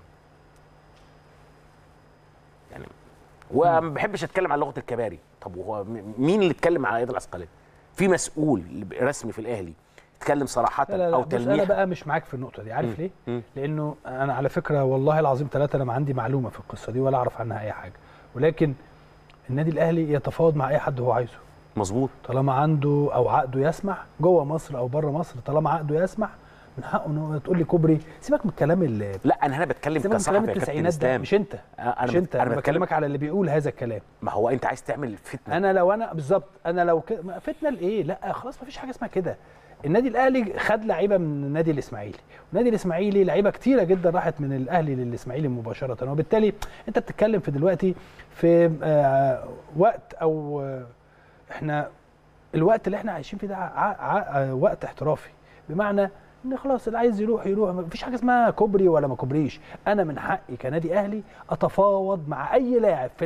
يعني وما بحبش اتكلم عن لغه الكباري. طب وهو مين اللي اتكلم على اياد العسقلاني؟ في مسؤول رسمي في الاهلي اتكلم صراحه لا او تلميح؟ انا بقى مش معاك في النقطه دي. عارف ليه؟ لانه انا على فكره والله العظيم 3 انا ما عندي معلومه في القصه دي ولا اعرف عنها اي حاجه. ولكن النادي الاهلي يتفاوض مع اي حد هو عايزه. مظبوط. طالما عنده او عقده يسمح جوه مصر او بره مصر طالما عقده يسمح من حقه انه تقول لي كوبري. سيبك من الكلام اللي لا انا هنا بتكلم كصحفي يا كابتن اسلام. مش انت انا بكلمك على اللي بيقول هذا الكلام. ما هو انت عايز تعمل فتنه. انا بالظبط انا لو فتنه لايه؟ لا خلاص ما فيش حاجه اسمها كده. النادي الاهلي خد لعيبه من النادي الاسماعيلي والنادي الاسماعيلي لعيبه كتيره جدا راحت من الاهلي للاسماعيلي مباشره وبالتالي انت بتتكلم في دلوقتي في وقت او احنا الوقت اللي احنا عايشين فيه ده وقت احترافي بمعنى ان خلاص اللي عايز يروح مفيش حاجه اسمها كوبري ولا ما كوبريش. انا من حقي كنادي اهلي اتفاوض مع اي لاعب في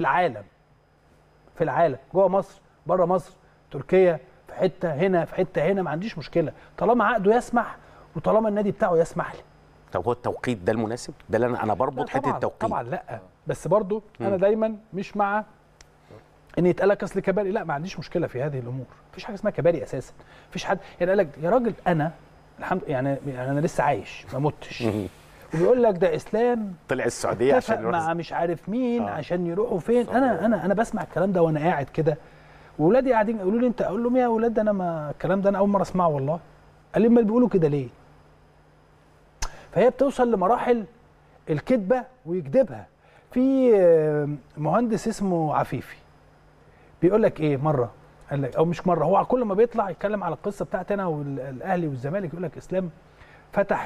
العالم جوه مصر بره مصر تركيا في حته هنا في حته هنا ما عنديش مشكله طالما عقده يسمح وطالما النادي بتاعه يسمح لي. طب هو التوقيت ده المناسب؟ ده اللي انا بربط حته التوقيت. طبعا لا بس برضو انا دايما مش مع ان يتقال لك اصل كباري. لا ما عنديش مشكله في هذه الامور. مفيش حاجه اسمها كباري اساسا. مفيش حد يعني قال لك يا راجل انا الحمد يعني انا لسه عايش ما متش وبيقول لك ده اسلام طلع السعوديه عشان يروح مع مش عارف مين عشان يروحوا فين. انا بسمع الكلام ده وانا قاعد كده واولادي قاعدين يقولوا لي انت اقول لهم يا اولاد انا ما الكلام ده انا اول مره اسمعه والله. قال لي امال بيقولوا كده ليه؟ فهي بتوصل لمراحل الكذبه ويكذبها. في مهندس اسمه عفيفي بيقول لك ايه مره قال لك او مش مره هو كل ما بيطلع يتكلم على القصه بتاعتي انا والاهلي والزمالك يقول لك اسلام فتح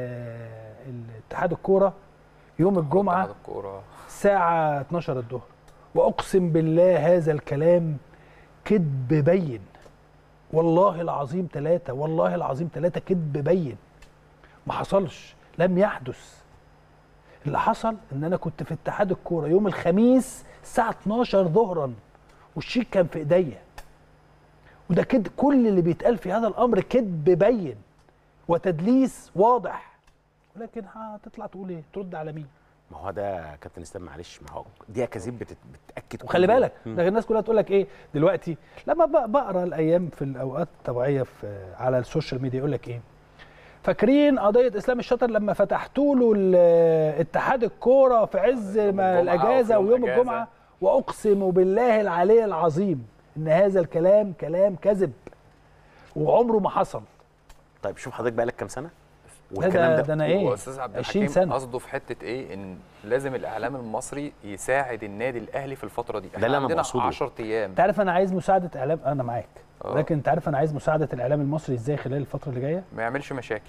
الاتحاد الكوره يوم الجمعه الساعه 12 الظهر واقسم بالله هذا الكلام كذب بين. والله العظيم 3 كذب بين. ما حصلش لم يحدث. اللي حصل ان انا كنت في اتحاد الكوره يوم الخميس الساعه 12 ظهرا والشيك كان في ايديا وده كده كل اللي بيتقال في هذا الامر كذب بين وتدليس واضح. ولكن هتطلع تقول ايه؟ ترد على مين؟ ما هو ده كابتن اسلام معلش ما هو دي اكاذيب بتاكد. وخلي بالك ده الناس كلها تقول لك ايه دلوقتي لما بقرا الايام في الاوقات الطبيعيه على السوشيال ميديا يقول لك ايه فاكرين قضيه اسلام الشاطر لما فتحتوا له اتحاد الكوره في عز ما الاجازه ويوم الجمعه واقسم بالله العلي العظيم ان هذا الكلام كلام كذب وعمره ما حصل. طيب شوف حضرتك بقى لك كام سنه والكلام ده انا ايه واستاذ عبد 20 الحكيم سنه. قصده في حته ايه، ان لازم الاعلام المصري يساعد النادي الاهلي في الفتره دي. ده اللي أنا عندنا بقصده. 10 ايام. انت عارف انا عايز مساعده اعلام، انا معاك، آه. لكن انت عارف انا عايز مساعده الاعلام المصري ازاي خلال الفتره اللي جايه؟ ما يعملش مشاكل.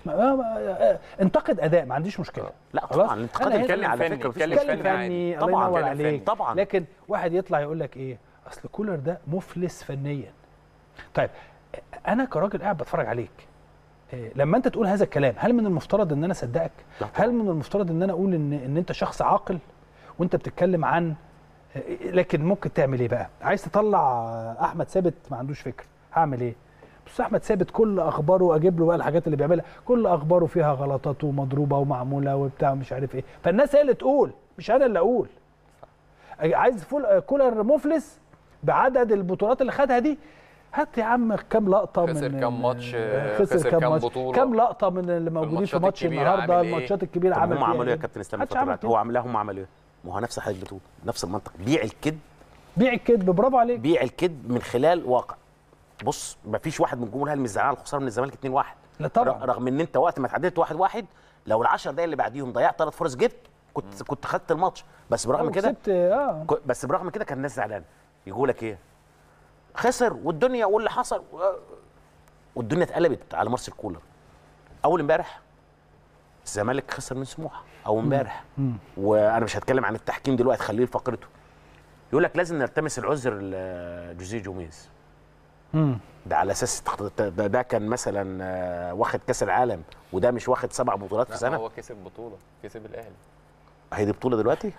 انتقد اداء ما عنديش مشكله. لا خلاص؟ طبعا الانتقاد أنا هنا الفني على فني، فكره مفيش اتكلم مشكلة. اتكلم فني، الله طبعاً، ينور اتكلم عليك. فني. طبعا. لكن واحد يطلع يقول لك ايه، اصل كولر ده مفلس فنيا. طيب انا كراجل قاعد بتفرج عليك، لما انت تقول هذا الكلام هل من المفترض ان انا اصدقك؟ هل من المفترض ان انا اقول ان انت شخص عاقل وانت بتتكلم عن، لكن ممكن تعمل ايه بقى؟ عايز تطلع احمد ثابت ما عندوش فكره، هعمل ايه؟ بس احمد ثابت كل اخباره اجيب له بقى الحاجات اللي بيعملها، كل اخباره فيها غلطات ومضروبه ومعموله وبتاع مش عارف ايه، فالناس هي اللي تقول مش انا اللي اقول. عايز كولر مفلس بعدد البطولات اللي خدها دي، هات يا عم كام لقطه خسر من كام ماتش، خسر كام ماتش، بطوله، كام لقطه من اللي موجودين في ماتش النهارده، الماتشات الكبيره طب عمل هم فيها عملوا ايه يا إيه؟ كابتن اسلام محدش الفترة عمل اللي كده. هو عملها، هم عملوا ايه؟ ما هو نفس حضرتك بتقول نفس المنطق، بيع الكذب، بيع الكذب، برافو عليك. بيع الكذب من خلال واقع. بص ما فيش واحد من الجمهور الاهلي مش زعلان على الخساره من الزمالك 2-1. لا طبعا. رغم ان انت وقت ما اتعدلت 1-1 لو ال10 دقايق اللي بعديهم ضيعت 3 فرص جبت كنت خدت الماتش، بس برغم كده بس برغم كده كان الناس زعلانه. يقول لك ايه؟ خسر والدنيا واللي حصل والدنيا اتقلبت على مارسيل كولر. اول امبارح الزمالك خسر من سموحه او امبارح، وانا مش هتكلم عن التحكيم دلوقتي، خليه لفقرته. يقول لك لازم نلتمس العذر لجوزيه جوميز. ده على اساس ده كان مثلا واخد كاس العالم وده مش واخد 7 بطولات في سنه. هو كسب بطوله، كسب الاهلي. هي دي بطوله دلوقتي؟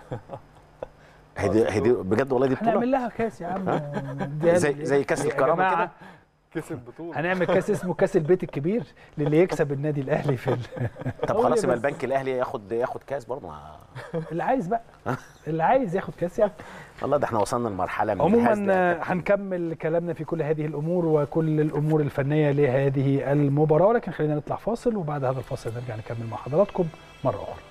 هي دي بجد والله دي بطوله؟ هنعمل لها كاس يا عم زي كاس الكرامه كده. كسب بطوله. هنعمل كاس اسمه كاس البيت الكبير للي يكسب النادي الاهلي في طب خلاص يبقى البنك الاهلي ياخد كاس برضه. اللي عايز بقى، اللي عايز ياخد كاس يعني. والله ده احنا وصلنا لمرحله من عموما هنكمل كلامنا في كل هذه الامور وكل الامور الفنيه لهذه المباراه، ولكن خلينا نطلع فاصل وبعد هذا الفاصل نرجع نكمل مع حضراتكم مره اخرى.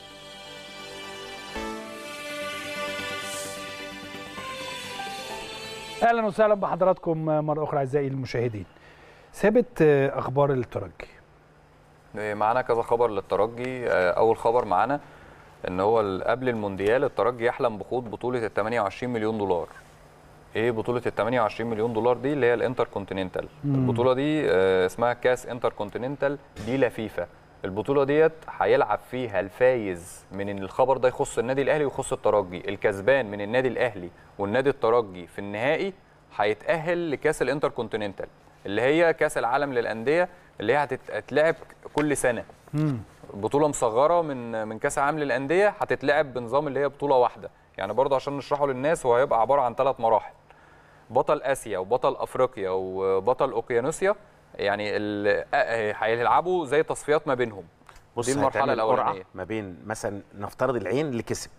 اهلا وسهلا بحضراتكم مره اخرى اعزائي المشاهدين. ثابت، اخبار الترجي معانا كذا خبر للترجي. اول خبر معانا ان هو قبل المونديال الترجي يحلم بخوض بطوله ال 28 مليون دولار. ايه بطوله ال 28 مليون دولار دي؟ اللي هي الانتر كونتيننتال. البطوله دي اسمها كاس انتر كونتيننتال دي لا فيفا. البطوله ديت هيلعب فيها الفايز من الخبر ده يخص النادي الاهلي ويخص الترجي، الكسبان من النادي الاهلي والنادي الترجي في النهائي هيتاهل لكاس الانتر كونتيننتال اللي هي كاس العالم للانديه اللي هي هتتلعب كل سنه. بطوله مصغره من كاس العالم للانديه هتتلعب بنظام اللي هي بطوله واحده. يعني برضه عشان نشرحه للناس، هو هيبقى عباره عن 3 مراحل: بطل اسيا وبطل افريقيا وبطل اوقيانوسيا. يعني هيلعبوا زي تصفيات ما بينهم. دي المرحله الاولانيه ما بين مثلا نفترض العين اللي كسب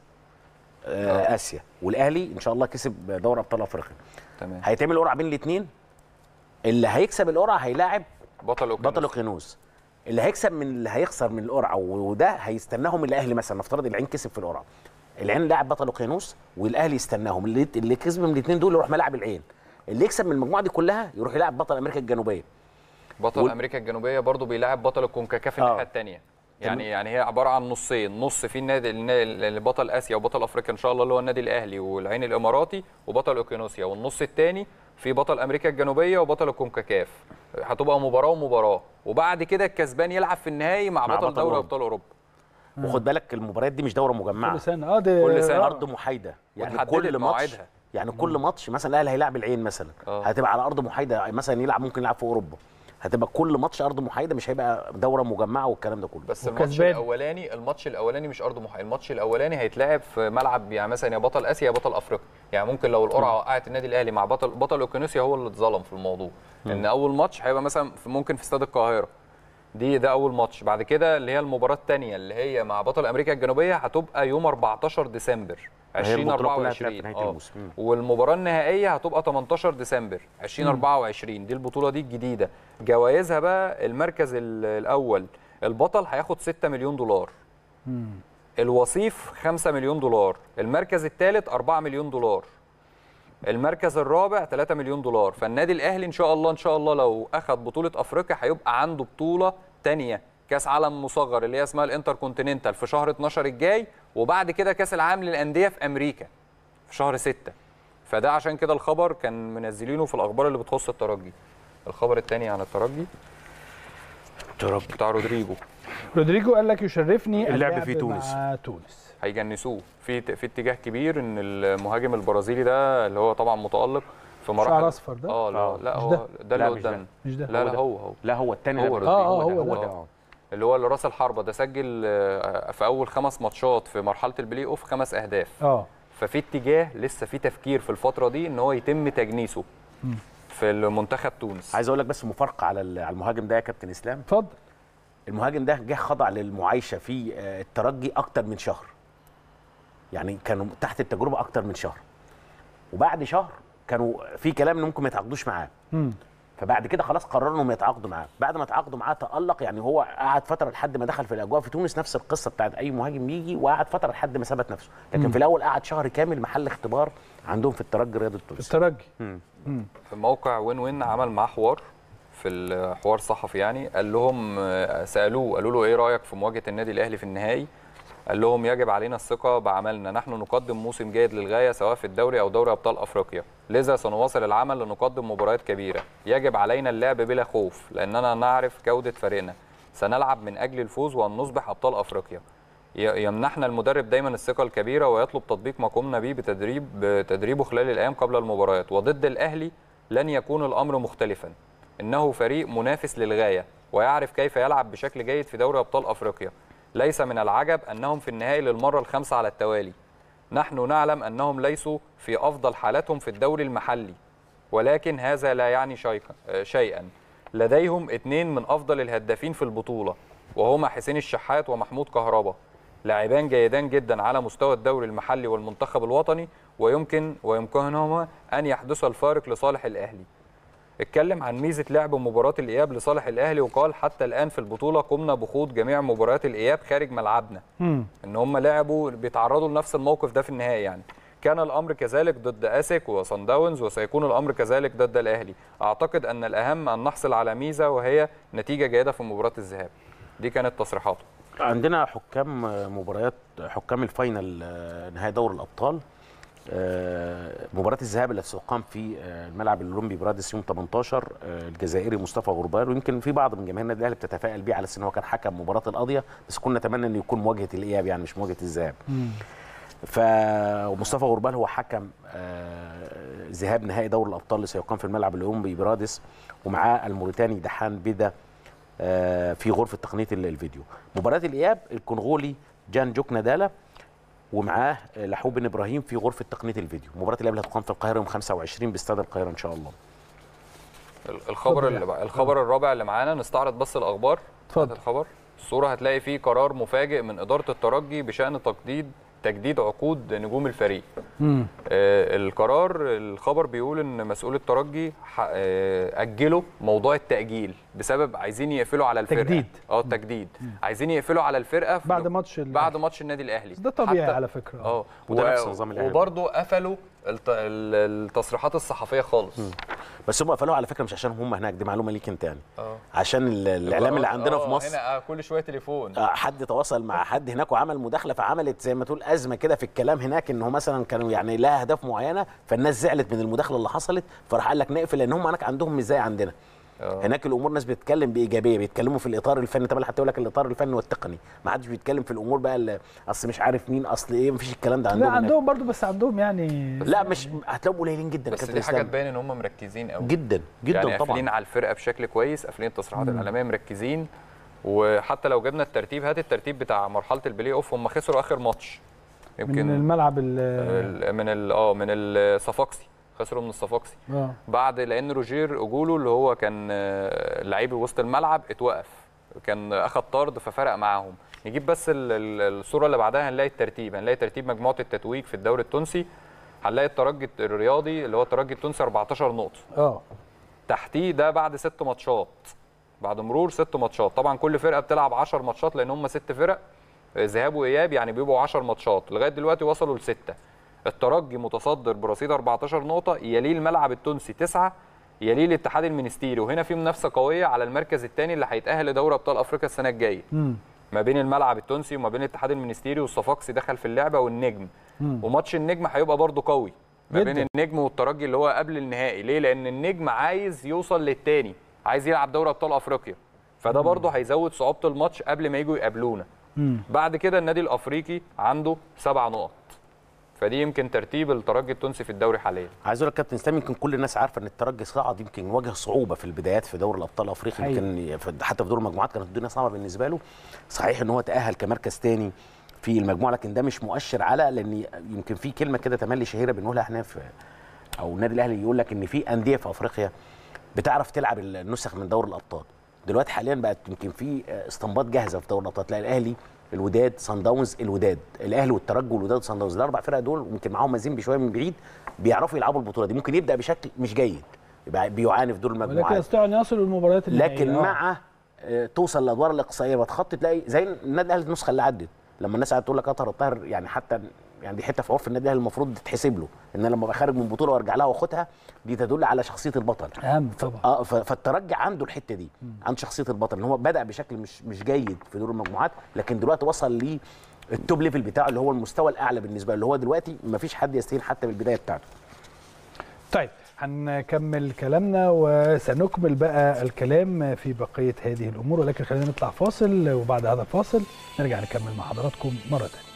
اسيا والاهلي ان شاء الله كسب دوري ابطال افريقيا. تمام. هيتعمل قرعه بين الاثنين، اللي هيكسب القرعه هيلاعب بطل اوقيانوس. اللي هيكسب من اللي هيخسر من القرعه وده هيستناهم الاهلي. مثلا نفترض العين كسب في القرعه، العين لاعب بطل اوقيانوس والاهلي يستناهم، اللي كسب من الاثنين دول يروح ملاعب العين، اللي يكسب من المجموعه دي كلها يروح يلاعب بطل امريكا الجنوبيه. بطل امريكا الجنوبيه برضو بيلاعب بطل الكونكاكاف الناحيه الثانيه. يعني هي عباره عن نصين، نص في النادي بطل اسيا وبطل افريقيا ان شاء الله اللي هو النادي الاهلي والعين الاماراتي وبطل اوقيانوسيا، والنص الثاني في بطل امريكا الجنوبيه وبطل الكونكاكاف. هتبقى مباراه ومباراه، وبعد كده الكسبان يلعب في النهائي مع بطل دوري ابطال اوروبا. وخد بالك المباريات دي مش دوره مجمعه، كل سنه كل سنه ارض محايده. يعني كل ماتش موعدها. يعني كل ماتش مثلا الاهلي هيلاعب العين مثلا هتبقى على ارض محايده، مثلا ممكن يلعب في اوروبا، هتبقى كل ماتش ارض محايده، مش هيبقى دوره مجمعه والكلام ده كله. بس الماتش الاولاني مش ارض محايده، الماتش الاولاني هيتلعب في ملعب يعني مثلا يا بطل اسيا يا بطل افريقيا. يعني ممكن لو القرعه وقعت النادي الاهلي مع بطل اوقيانوسيا هو اللي اتظلم في الموضوع. ان اول ماتش هيبقى مثلا ممكن في استاد القاهره، ده اول ماتش. بعد كده اللي هي المباراه الثانيه اللي هي مع بطل امريكا الجنوبيه هتبقى يوم 14 ديسمبر 2024. والمباراه النهائيه هتبقى 18 ديسمبر 2024. دي البطوله دي الجديده. جوائزها بقى المركز الاول البطل هياخد 6 مليون دولار. الوصيف 5 مليون دولار. المركز الثالث 4 مليون دولار. المركز الرابع 3 مليون دولار. فالنادي الاهلي ان شاء الله لو اخذ بطوله افريقيا هيبقى عنده بطوله ثانيه كاس عالم مصغر اللي هي اسمها الانتر كونتيننتال في شهر 12 الجاي، وبعد كده كاس العالم للانديه في امريكا في شهر 6. فده عشان كده الخبر كان منزلينه في الاخبار اللي بتخص الترجي. الخبر الثاني عن الترجي بتاع رودريجو قال لك يشرفني اللعب في تونس مع تونس. هيجنسوه في اتجاه كبير ان المهاجم البرازيلي ده اللي هو طبعا متالق في مراحل شعر اصفر ده. لا هو ده اللي قدامنا. مش ده. لا هو لا هو الثاني هو هو ده اللي هو اللي راس الحربه ده، سجل في اول 5 ماتشات في مرحله البلاي اوف 5 اهداف. ففي اتجاه لسه في تفكير في الفتره دي ان هو يتم تجنيسه في المنتخب تونس. عايز اقول لك بس مفارقه على المهاجم ده يا كابتن اسلام. اتفضل. المهاجم ده جه خضع للمعايشه في الترجي اكتر من شهر، يعني كانوا تحت التجربه اكتر من شهر، وبعد شهر كانوا في كلام ان ممكن ما يتعاقدوش معاه. فبعد كده خلاص قرروا انهم يتعاقدوا معاه. بعد ما اتعاقدوا معاه تألق، يعني هو قعد فتره لحد ما دخل في الاجواء في تونس، نفس القصه بتاعت اي مهاجم يجي، وقعد فتره لحد ما ثبت نفسه، لكن في الاول قعد شهر كامل محل اختبار عندهم في الترجي الرياضي التونسي. الترجي في موقع وين وين عمل معاه حوار، في الحوار الصحفي يعني، قال لهم سالوه قالوا له ايه رايك في مواجهه النادي الاهلي في النهائي؟ قال لهم يجب علينا الثقه بعملنا، نحن نقدم موسم جيد للغايه سواء في الدوري او دوري ابطال افريقيا، لذا سنواصل العمل لنقدم مباريات كبيره، يجب علينا اللعب بلا خوف لاننا نعرف جوده فريقنا، سنلعب من اجل الفوز وان نصبح ابطال افريقيا. يمنحنا المدرب دايما الثقه الكبيره ويطلب تطبيق ما قمنا به بتدريبه خلال الايام قبل المباريات، وضد الاهلي لن يكون الامر مختلفا، انه فريق منافس للغايه ويعرف كيف يلعب بشكل جيد في دوري ابطال افريقيا، ليس من العجب انهم في النهائي للمره ال5 على التوالي، نحن نعلم انهم ليسوا في افضل حالاتهم في الدوري المحلي، ولكن هذا لا يعني شيئا، لديهم 2 من افضل الهدافين في البطوله وهما حسين الشحات ومحمود كهربا، لاعبان جيدان جدا على مستوى الدوري المحلي والمنتخب الوطني، ويمكنهما ان يحدث الفارق لصالح الاهلي. اتكلم عن ميزه لعب مباراه الاياب لصالح الاهلي، وقال حتى الان في البطوله قمنا بخوض جميع مباريات الاياب خارج ملعبنا. ان هم لعبوا بيتعرضوا لنفس الموقف ده في النهائي يعني. كان الامر كذلك ضد اسك وصن داونز، وسيكون الامر كذلك ضد الاهلي. اعتقد ان الاهم ان نحصل على ميزه وهي نتيجه جيده في مباراه الذهاب. دي كانت تصريحاته. عندنا حكام مباريات حكام الفاينل نهائي دوري الابطال. مباراة الذهاب اللي ستقام في الملعب الاولمبي برادس يوم 18 الجزائري مصطفى غربال، ويمكن في بعض من جماهير النادي الاهلي بتتفائل بيه على اساس ان هو كان حكم مباراة القاضية، بس كنا نتمنى انه يكون مواجهة الاياب يعني مش مواجهة الذهاب. فمصطفى غربال هو حكم ذهاب نهائي دوري الابطال اللي سيقام في الملعب الاولمبي برادس، ومعاه الموريتاني دحان بيدا في غرفة تقنية الفيديو. مباراة الاياب الكونغولي جان جوك نادالا ومعاه لحوب بن ابراهيم في غرفه تقنيه الفيديو. مباراه الاياب هتقام في القاهره يوم 25 باستاد القاهره ان شاء الله. الخبر الرابع اللي معانا، نستعرض بس الاخبار. اتفضل. الخبر الصوره هتلاقي فيه قرار مفاجئ من اداره الترجي بشان تجديد عقود نجوم الفريق. الخبر بيقول ان مسؤول الترجي اجلوا موضوع التاجيل بسبب عايزين يقفلوا على الفرقه. تجديد عايزين يقفلوا على الفرقه بعد ماتش النادي الاهلي. ده طبيعي على فكره. وده نفس نظام الاهلي. وبرضه قفلوا التصريحات الصحفيه خالص. بس هم قفلوها على فكره مش عشان هم هناك، دي معلومه ليك انت يعني. عشان الاعلام اللي عندنا في مصر هنا كل شويه تليفون حد تواصل مع حد هناك وعمل مداخله، فعملت زي ما تقول ازمه كده في الكلام هناك، ان هو مثلا كانوا يعني لها اهداف معينه، فالناس زعلت من المداخله اللي حصلت، فراح قال لك نقفل، لان هم هناك عندهم مش زي عندنا. هناك الامور ناس بتتكلم بايجابيه، بيتكلموا في الاطار الفني. طبعا حتى يقول لك الاطار الفني والتقني، ما حدش بيتكلم في الامور بقى اصل مش عارف مين اصل ايه، مفيش الكلام ده عندهم. لا عندهم برضو، بس عندهم يعني لا مش هتلاقوا قليلين جدا. بس دي حاجه تبين ان هم مركزين قوي جدا جدا يعني طبعا، قافلين على الفرقه بشكل كويس، قافلين التصريحات الاعلاميه، مركزين. وحتى لو جبنا الترتيب، هات الترتيب بتاع مرحله البلاي اوف، هم خسروا اخر ماتش يمكن من الملعب من الصفاقسي، خسروا من الصفاقسي بعد، لان روجير اوجولو اللي هو كان لعيب وسط الملعب اتوقف، كان اخذ طرد ففرق معاهم. نجيب بس الصوره اللي بعدها، هنلاقي ترتيب مجموعه التتويج في الدوري التونسي. هنلاقي الترجي الرياضي اللي هو الترجي التونسي 14 نقطه. تحتيه ده بعد 6 ماتشات، بعد مرور 6 ماتشات. طبعا كل فرقه بتلعب 10 ماتشات لان هم 6 فرق ذهاب واياب، يعني بيبقوا 10 ماتشات. لغايه دلوقتي وصلوا ل6. الترجي متصدر برصيد 14 نقطه، يليه الملعب التونسي 9، يليه الاتحاد المنستيري، وهنا في منافسه قويه على المركز الثاني اللي هيتاهل لدوري ابطال افريقيا السنه الجايه. ما بين الملعب التونسي وما بين الاتحاد المنستيري، والصفاقسي دخل في اللعبه والنجم. وماتش النجم هيبقى برده قوي ما بين النجم والترجي اللي هو قبل النهائي. ليه؟ لان النجم عايز يوصل للثاني، عايز يلعب دوري ابطال افريقيا، فده برده هيزود صعوبه الماتش قبل ما يجوا يقابلونا. بعد كده النادي الافريقي عنده 7 نقط، فدي يمكن ترتيب الترجي التونسي في الدوري حاليا. عايز اقول لك كابتن اسلام، يمكن كل الناس عارفه ان الترجي صعد، يمكن واجه صعوبه في البدايات في دوري الابطال الافريقي، يمكن حتى في دور المجموعات كانت الدنيا صعبه بالنسبه له. صحيح ان هو تاهل كمركز ثاني في المجموعه، لكن ده مش مؤشر على، لان يمكن في كلمه كده تملي شهيره بنقولها احنا في او النادي الاهلي، يقول لك ان في انديه في افريقيا بتعرف تلعب النسخ من دوري الابطال. دلوقتي حاليا بقت يمكن في استنباط جاهزه في دوري الابطال، تلاقي الاهلي، الوداد، صن داونز، الوداد، الاهلي والترجي والوداد وصن داونز، الاربع فرق دول ويمكن معاهم مازين بشويه من بعيد بيعرفوا يلعبوا البطوله دي. ممكن يبدا بشكل مش جيد، يبقى بيعاني في دور المجموعات، ولكن يستطيعوا ان يصلوا للمباريات النهائيه. لكن مع توصل للادوار الاقصائيه وتخطي، تلاقي زي النادي الاهلي النسخه اللي عدت، لما الناس قاعده تقول لك اطهر الطاهر، يعني حتى يعني دي حته في عرف النادي الاهلي المفروض تتحسب له، ان انا لما ابقى خارج من بطوله وارجع لها واخدها، دي تدل على شخصيه البطل. اهم طبعا. فالترجي عنده الحته دي، عنده شخصيه البطل، ان هو بدا بشكل مش جيد في دور المجموعات، لكن دلوقتي وصل للتوب ليفل بتاعه اللي هو المستوى الاعلى بالنسبه له، اللي هو دلوقتي ما فيش حد يستهين حتى بالبدايه بتاعته. طيب هنكمل كلامنا وسنكمل بقى الكلام في بقيه هذه الامور، ولكن خلينا نطلع فاصل، وبعد هذا الفاصل نرجع نكمل مع حضراتكم مره ثانيه.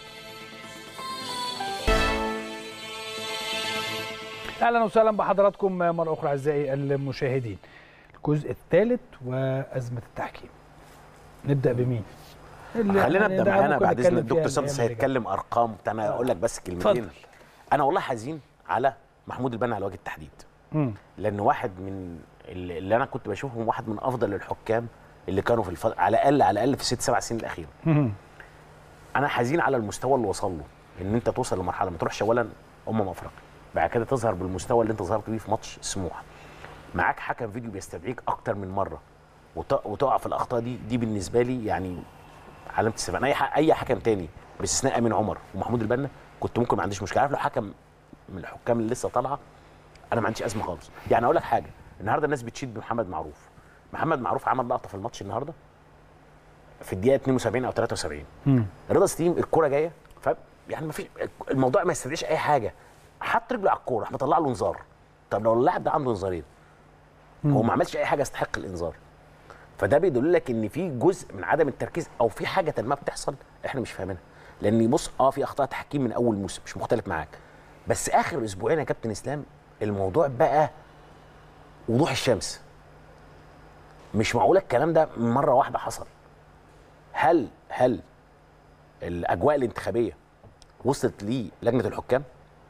اهلا وسهلا بحضراتكم مره اخرى اعزائي المشاهدين. الجزء الثالث وازمه التحكيم. نبدا بمين؟ خلينا نبدا معانا بعد اذن الدكتور سامس، هيتكلم ارقام. انا اقول لك بس كلمتين. انا والله حزين على محمود البنا على وجه التحديد، لان واحد من اللي انا كنت بشوفهم واحد من افضل الحكام اللي كانوا في على الاقل في 6-7 سنين الاخيره. انا حزين على المستوى اللي وصل له، ان انت توصل لمرحله ما تروحش اولا افريقيا، بعد كده تظهر بالمستوى اللي انت ظهرت بيه في ماتش سموحه، معاك حكم فيديو بيستدعيك اكتر من مره وتقع في الاخطاء دي بالنسبه لي يعني علامه استفهام. اي حكم تاني باستثناء امين عمر ومحمود البنا كنت ممكن ما عنديش مشكله. عارف، لو حكم من الحكام اللي لسه طالعه انا ما عنديش ازمه خالص. يعني اقول لك حاجه، النهارده الناس بتشيد بمحمد معروف. محمد معروف عمل لقطه في الماتش النهارده في الدقيقه 72 او 73. رضا ستيم الكره جايه، يعني ما فيش، الموضوع ما يستدعيش اي حاجه، حط رجله على الكوره راح مطلع له انذار. طب لو اللاعب ده عنده انذارين، هو ما عملش اي حاجه يستحق الانذار. فده بيدل لك ان في جزء من عدم التركيز، او في حاجه ما بتحصل احنا مش فاهمينها. لان بص، في اخطاء تحكيم من اول موسم، مش مختلف معاك، بس اخر اسبوعين يا كابتن اسلام الموضوع بقى وضوح الشمس. مش معقول الكلام ده مره واحده حصل. هل الاجواء الانتخابيه وصلت للجنه الحكام؟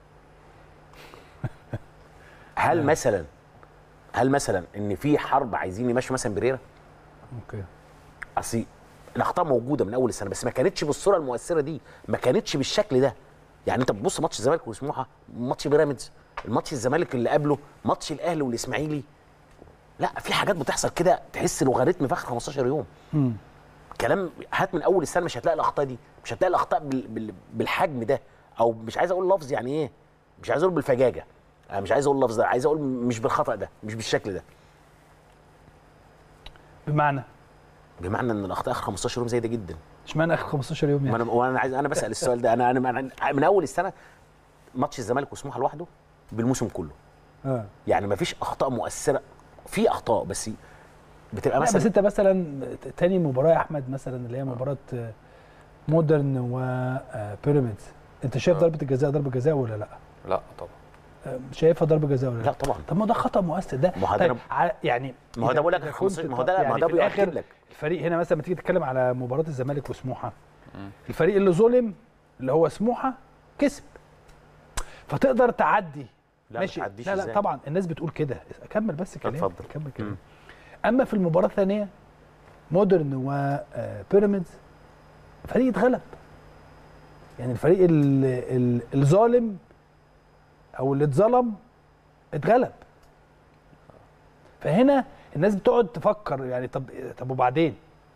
هل مثلا ان في حرب عايزين يمشوا مثلا بريرة؟ اوكي. اصل الاخطاء موجوده من اول السنه، بس ما كانتش بالصوره المؤثره دي، ما كانتش بالشكل ده. يعني انت بتبص ماتش الزمالك وسموحه، ماتش بيراميدز، الماتش الزمالك اللي قبله، ماتش الاهلي والاسماعيلي، لا في حاجات بتحصل كده تحس لوغاريتم في اخر 15 يوم. كلام هات من اول السنه مش هتلاقي الاخطاء دي، مش هتلاقي الاخطاء بالحجم ده، او مش عايز اقول لفظ يعني ايه، مش عايز اقول بالفجاجه، انا مش عايز اقول لفظ ده، عايز اقول مش بالخطا ده، مش بالشكل ده. بمعنى ان الاخطاء اخر 15 يوم زي ده جدا. اشمعنى اخر 15 يوم يعني؟ انا بسال السؤال ده. انا من اول السنه ماتش الزمالك وسموحه لوحده بالموسم كله. يعني ما فيش اخطاء مؤثره، في اخطاء بس بتبقى مثلا. بس انت مثلا تاني مباراه يا احمد مثلا اللي هي مباراه مودرن وبيراميدز، انت شايف ضربه الجزاء ضربه جزاء ولا لا؟ لا طبعا. شايفها ضربه جزاء ولا لا؟ لا طبعا. طب ما ده خطا مؤثر ده. طيب يعني ما هو ده بقول لك ما هو ده بيأكد لك. الفريق هنا مثلا لما تيجي تتكلم على مباراه الزمالك وسموحه، الفريق اللي ظلم اللي هو سموحه كسب، فتقدر تعدي. لا ماشي. لا لا طبعا الناس بتقول كده. كمل بس كلام. اتفضل. كمل كلام. اما في المباراه الثانيه مودرن وبيراميدز، فريق اتغلب. يعني الفريق الظالم او اللي اتظلم اتغلب. فهنا الناس بتقعد تفكر يعني طب وبعدين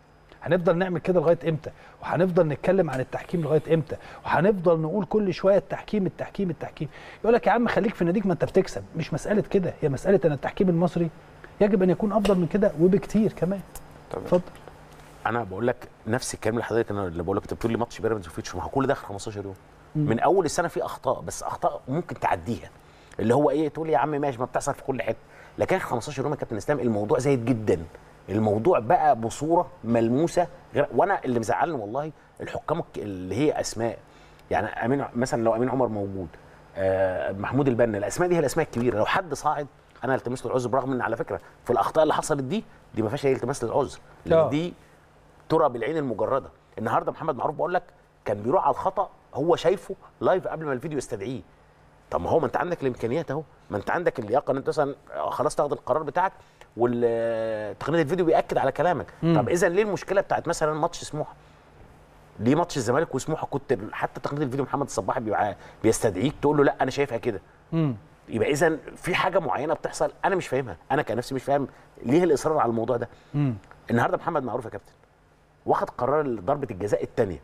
هنفضل نعمل كده لغايه امتى؟ وهنفضل نتكلم عن التحكيم لغايه امتى؟ وهنفضل نقول كل شويه التحكيم التحكيم التحكيم. يقول لك يا عم خليك في ناديك ما انت بتكسب. مش مساله كده، هي مساله ان التحكيم المصري يجب ان يكون افضل من كده وبكتير كمان. اتفضل. انا بقول لك نفس الكلام لحضرتك، انا اللي بقول لك انت بتقول لي ماتش بيراميدز وفيتش، ما هو كل ده 15 يوم. من اول السنه في اخطاء، بس اخطاء ممكن تعديها، اللي هو ايه، تقول يا عم ماشي ما بتحصل في كل حته، لكن 15 يوم يا كابتن اسلام الموضوع زايد جدا. الموضوع بقى بصوره ملموسه غير، وانا اللي مزعلني والله الحكام اللي هي اسماء، يعني امين مثلا، لو امين عمر موجود، محمود البنا، الاسماء دي هي الاسماء الكبيره، لو حد صاعد انا التمس له العذر، برغم ان على فكره في الاخطاء اللي حصلت دي ما فيهاش اي التماس للعذر، لان دي ترى بالعين المجرده. النهارده محمد معروف بقول لك كان بيروح على الخطا هو شايفه لايف قبل ما الفيديو يستدعيه. طب ما هو ما انت عندك الامكانيات اهو، ما انت عندك اللياقه ان انت مثلا خلاص تاخد القرار بتاعك، والتقنيه الفيديو بياكد على كلامك. طب اذا ليه المشكله بتاعت مثلا ماتش سموحه؟ ليه ماتش الزمالك وسموحه كنت حتى تقنيه الفيديو محمد الصباحي بيستدعيك تقول له لا انا شايفها كده؟ يبقى اذا في حاجه معينه بتحصل انا مش فاهمها، انا كنفسي مش فاهم ليه الاصرار على الموضوع ده. النهارده محمد معروف يا كابتن واخد قرار ضربه الجزاء الثانيه،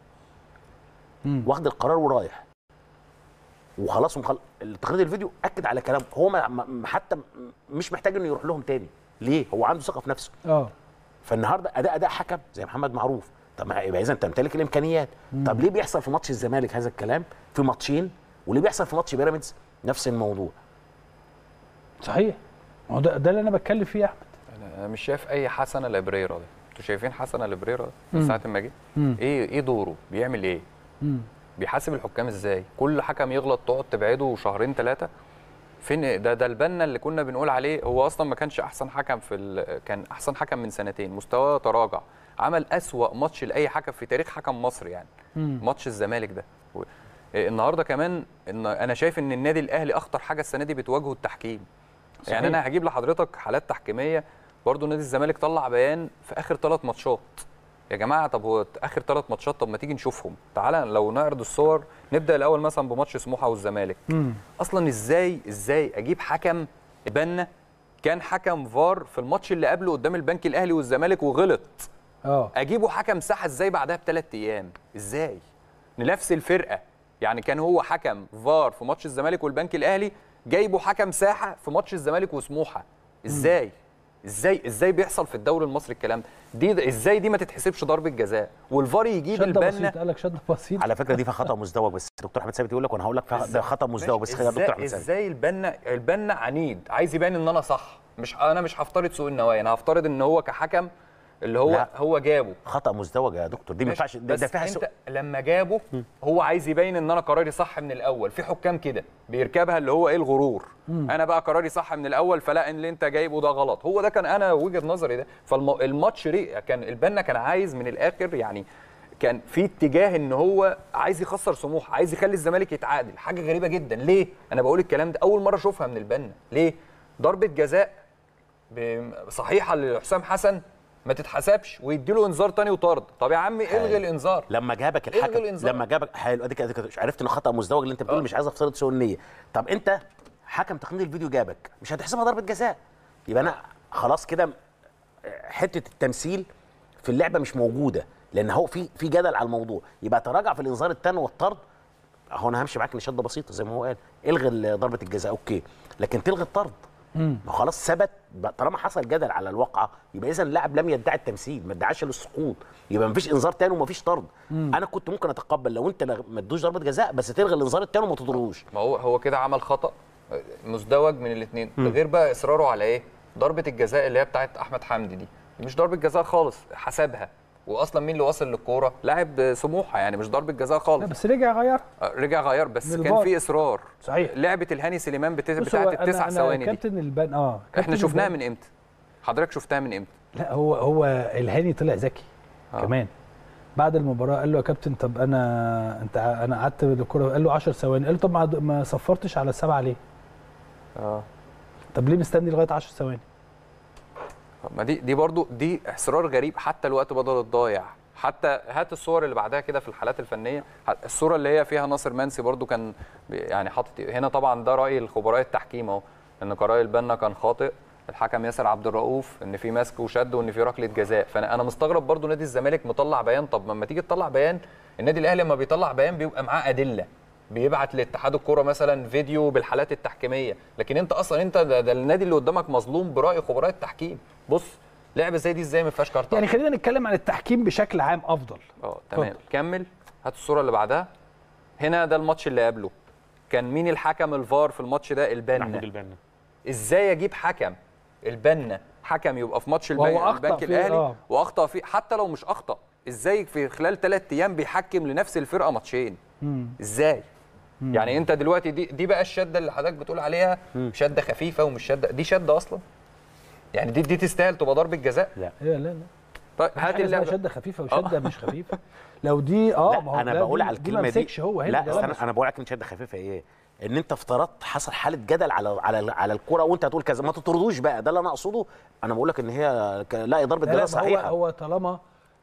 واخد القرار ورايح وخلاص، تقنيه الفيديو اكد على كلامه، هو حتى مش محتاج انه يروح لهم تاني. ليه؟ هو عنده ثقه في نفسه. فالنهارده اداء حكم زي محمد معروف، طب يبقى اذا انت تمتلك الامكانيات. طب ليه بيحصل في ماتش الزمالك هذا الكلام في ماتشين، وليه بيحصل في ماتش بيراميدز نفس الموضوع؟ صحيح، ما هو ده اللي انا بتكلم فيه يا احمد. انا مش شايف اي حسنه لبريرا ده. انتوا شايفين حسنه لبريرا من ساعه ما جه؟ ايه دوره؟ بيعمل ايه؟ بيحاسب الحكام ازاي؟ كل حكم يغلط تقعد تبعده شهرين ثلاثه؟ فين ده البنا اللي كنا بنقول عليه هو اصلا ما كانش احسن حكم كان احسن حكم من سنتين، مستواه تراجع، عمل اسوأ ماتش لاي حكم في تاريخ حكم مصر يعني. ماتش الزمالك ده. النهارده كمان انا شايف ان النادي الاهلي اخطر حاجه السنه دي بتواجهه التحكيم. صحيح. يعني انا هجيب لحضرتك حالات تحكيميه برضو. نادي الزمالك طلع بيان في اخر 3 ماتشات. يا جماعه طب هو اخر 3 ماتشات، طب ما تيجي نشوفهم، تعالى لو نعرض الصور. نبدا الاول مثلا بماتش سموحه والزمالك. اصلا ازاي اجيب حكم بنا كان حكم فار في الماتش اللي قبله قدام البنك الاهلي والزمالك وغلط، اجيبه حكم ساحه ازاي بعدها ب3 ايام؟ ازاي نفس الفرقه يعني كان هو حكم فار في ماتش الزمالك والبنك الاهلي، جايبه حكم ساحه في ماتش الزمالك وسموحه؟ ازاي بيحصل في الدوري المصري الكلام ده؟ ازاي دي ما تتحسبش ضربه جزاء والفار يجيب البنا؟ قال لك شد بسيط على فكره دي فيها خطا مزدوج، بس دكتور احمد ثابت يقول لك وانا هقول لك ده خطا مزدوج، بس خلينا دكتور احمد ثابت. ازاي البنا عنيد عايز يبين ان انا صح؟ انا مش هفترض سوء النوايا، انا هفترض ان هو كحكم اللي هو جابه خطا مزدوج يا دكتور، دي ما ينفعش، ده فيها سوء. انت لما جابه هو عايز يبين ان انا قراري صح من الاول. في حكام كده بيركبها اللي هو ايه، الغرور. انا بقى قراري صح من الاول، فلا ان اللي انت جايبه ده غلط. هو ده كان انا وجهه نظري ده. فالماتش كان البنا كان عايز من الاخر يعني، كان في اتجاه ان هو عايز يخسر سموحه، عايز يخلي الزمالك يتعادل. حاجه غريبه جدا. ليه انا بقول الكلام ده؟ اول مره اشوفها من البنا. ليه ضربه جزاء صحيحه لحسام حسن ما تتحسبش ويديله انذار تاني وطرد؟ طب يا عمي الغي الانذار. لما جابك الحكم، لما جابك حلو اديك عرفت انه خطا مزدوج اللي انت بتقول مش عايز افترض سوء النيه. طب انت حكم تقنيه الفيديو جابك، مش هتحسبها ضربه جزاء؟ يبقى انا خلاص كده حته التمثيل في اللعبه مش موجوده، لان هو في جدل على الموضوع. يبقى تراجع في الانذار الثاني والطرد. اهو انا همشي معاك لشده بسيطه زي ما هو قال، الغي ضربه الجزاء اوكي، لكن تلغي الطرد. ما خلاص ثبت، طالما حصل جدل على الواقعه يبقى اذا اللاعب لم يدعي التمثيل، ما ادعاش للسقوط، يبقى ما فيش انذار ثاني وما فيش طرد. انا كنت ممكن اتقبل لو انت ما ادوش ضربه جزاء بس تلغي الانذار الثاني وما تطردوش. ما هو كده عمل خطا مزدوج من الاثنين، غير بقى اصراره على ايه؟ ضربه الجزاء اللي هي بتاعت احمد حمدي دي مش ضربه جزاء خالص، حسبها. واصلا مين اللي وصل للكوره؟ لاعب سموحه، يعني مش ضربه جزاء خالص. لا بس رجع غير بس كان في اصرار. صحيح. لعبه الهاني سليمان بتاعت ال9 ثواني دي كابتن البان احنا شفناها من امتى؟ حضرتك شفتها من امتى؟ لا هو الهاني طلع ذكي كمان بعد المباراه. قال له يا كابتن طب انا قعدت الكوره، قال له 10 ثواني، قال له طب ما صفرتش على ال7 ليه؟ طب ليه مستني لغايه 10 ثواني؟ ما دي برضو دي اصرار غريب. حتى الوقت بدل الضايع. حتى هات الصور اللي بعدها كده في الحالات الفنيه، الصوره اللي هي فيها ناصر منسي برضو كان يعني حاطط هنا. طبعا ده راي الخبراء التحكيم اهو، ان قرار البنا كان خاطئ، الحكم ياسر عبد الرؤوف ان في مسك وشد وان في ركله جزاء. فانا مستغرب برضو نادي الزمالك مطلع بيان. طب لما تيجي تطلع بيان، النادي الاهلي لما بيطلع بيان بيبقى معاه ادله، بيبعت لاتحاد الكوره مثلا فيديو بالحالات التحكيميه، لكن انت اصلا ده النادي اللي قدامك مظلوم براي خبراء التحكيم. بص لعبه زي دي ازاي ما فيهاش كارت؟ يعني خلينا نتكلم عن التحكيم بشكل عام افضل. تمام. كمل، هات الصوره اللي بعدها. هنا ده الماتش اللي قبله، كان مين الحكم الفار في الماتش ده؟ البنا. ازاي اجيب حكم البنا، حكم يبقى في ماتش البنك الاهلي واخطا فيه؟ حتى لو مش اخطا، ازاي في خلال 3 ايام بيحكم لنفس الفرقه ماتشين؟ ازاي؟ يعني انت دلوقتي دي بقى الشده اللي حضرتك بتقول عليها شده خفيفه ومش شده، دي شده اصلا؟ يعني دي تستاهل تبقى ضربه جزاء؟ لا. طيب هات اللعبه شده خفيفه وشده مش خفيفه. لو دي ما هو انا بقول على الكلمه دي هو هنا. لا استنى، انا بقول لك ان شده خفيفه ايه؟ ان انت افترضت حصل حاله جدل على الكره وانت هتقول كذا، ما تطردوش بقى، ده اللي انا اقصده. انا بقول لك ان هي لا ضربه جزاء صحيحه. هو طالما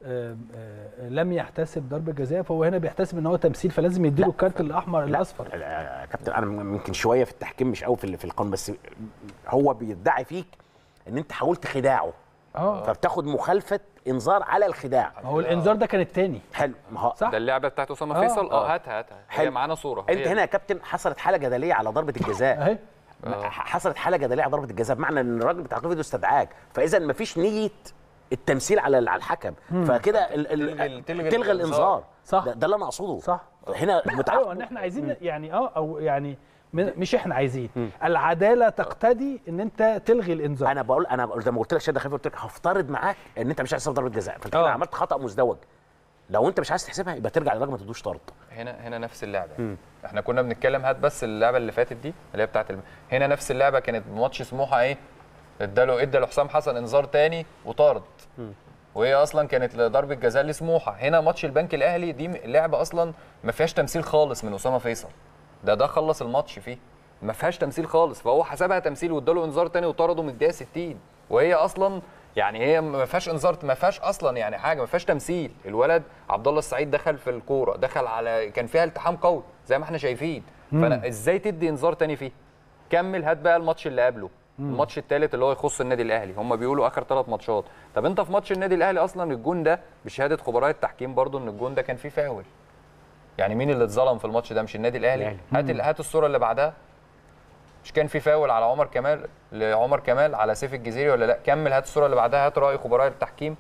لم يحتسب ضربه جزاء، فهو هنا بيحتسب ان هو تمثيل، فلازم يديله الكارت الاحمر الاصفر. يا كابتن انا ممكن شويه في التحكيم مش قوي في القانون، بس هو بيدعي فيك ان انت حاولت خداعه، فبتاخد مخالفه انذار على الخداع. ما هو الانذار ده كان الثاني. حلو، ما هو ده اللعبه بتاعت اسامه فيصل. هاتها هي معانا صوره. انت هنا يا كابتن حصلت حاله جدليه على ضربه الجزاء اهي. حصلت حاله جدليه على ضربه الجزاء، بمعنى ان الراجل بتاع الفيديو استدعاك، فاذا ما فيش نيه التمثيل على الحكم، فكده تلغي الانذار. صح، ده اللي انا اقصده. صح هنا ايوه، ان احنا عايزين يعني او يعني مش احنا عايزين العداله تقتضي ان انت تلغي الانذار. انا زي ما قلت لك شده خفيفه، قلت لك هفترض معاك ان انت مش عايز تحسب ضربه جزاء، فانت عملت خطا مزدوج. لو انت مش عايز تحسبها يبقى ترجع للراجل ما تدوش طرد. هنا نفس اللعبه. احنا كنا بنتكلم، هات بس اللعبه اللي فاتت دي اللي هي بتاعت هنا نفس اللعبه كانت بماتش سموحه. ايه ادى لحسام حسن انذار تاني وطرد، وهي اصلا كانت ضربه جزاء لسموحه. هنا ماتش البنك الاهلي دي لعبه اصلا ما فيهاش تمثيل خالص من اسامه فيصل، ده خلص الماتش فيه، ما فيهاش تمثيل خالص، فهو حسبها تمثيل واداله انذار تاني وطرده من الدقيقه 60، وهي اصلا يعني هي ما فيهاش انذار، ما فيهاش اصلا يعني حاجه، ما فيهاش تمثيل. الولد عبد الله السعيد دخل في الكوره، دخل على كان فيها التحام قوي زي ما احنا شايفين، فانا ازاي تدي انذار تاني فيه؟ كمل، هات بقى الماتش اللي قبله، الماتش الثالث اللي هو يخص النادي الاهلي. هم بيقولوا اخر 3 ماتشات. طب انت في ماتش النادي الاهلي اصلا الجون ده بشهاده خبراء التحكيم برضو ان الجون ده كان فيه فاول. يعني مين اللي اتظلم في الماتش ده؟ مش النادي الاهلي. هات الصوره اللي بعدها. مش كان في فاول على عمر كمال على سيف الجزيري ولا لا؟ كمل، هات الصوره اللي بعدها، هات راي خبراء التحكيم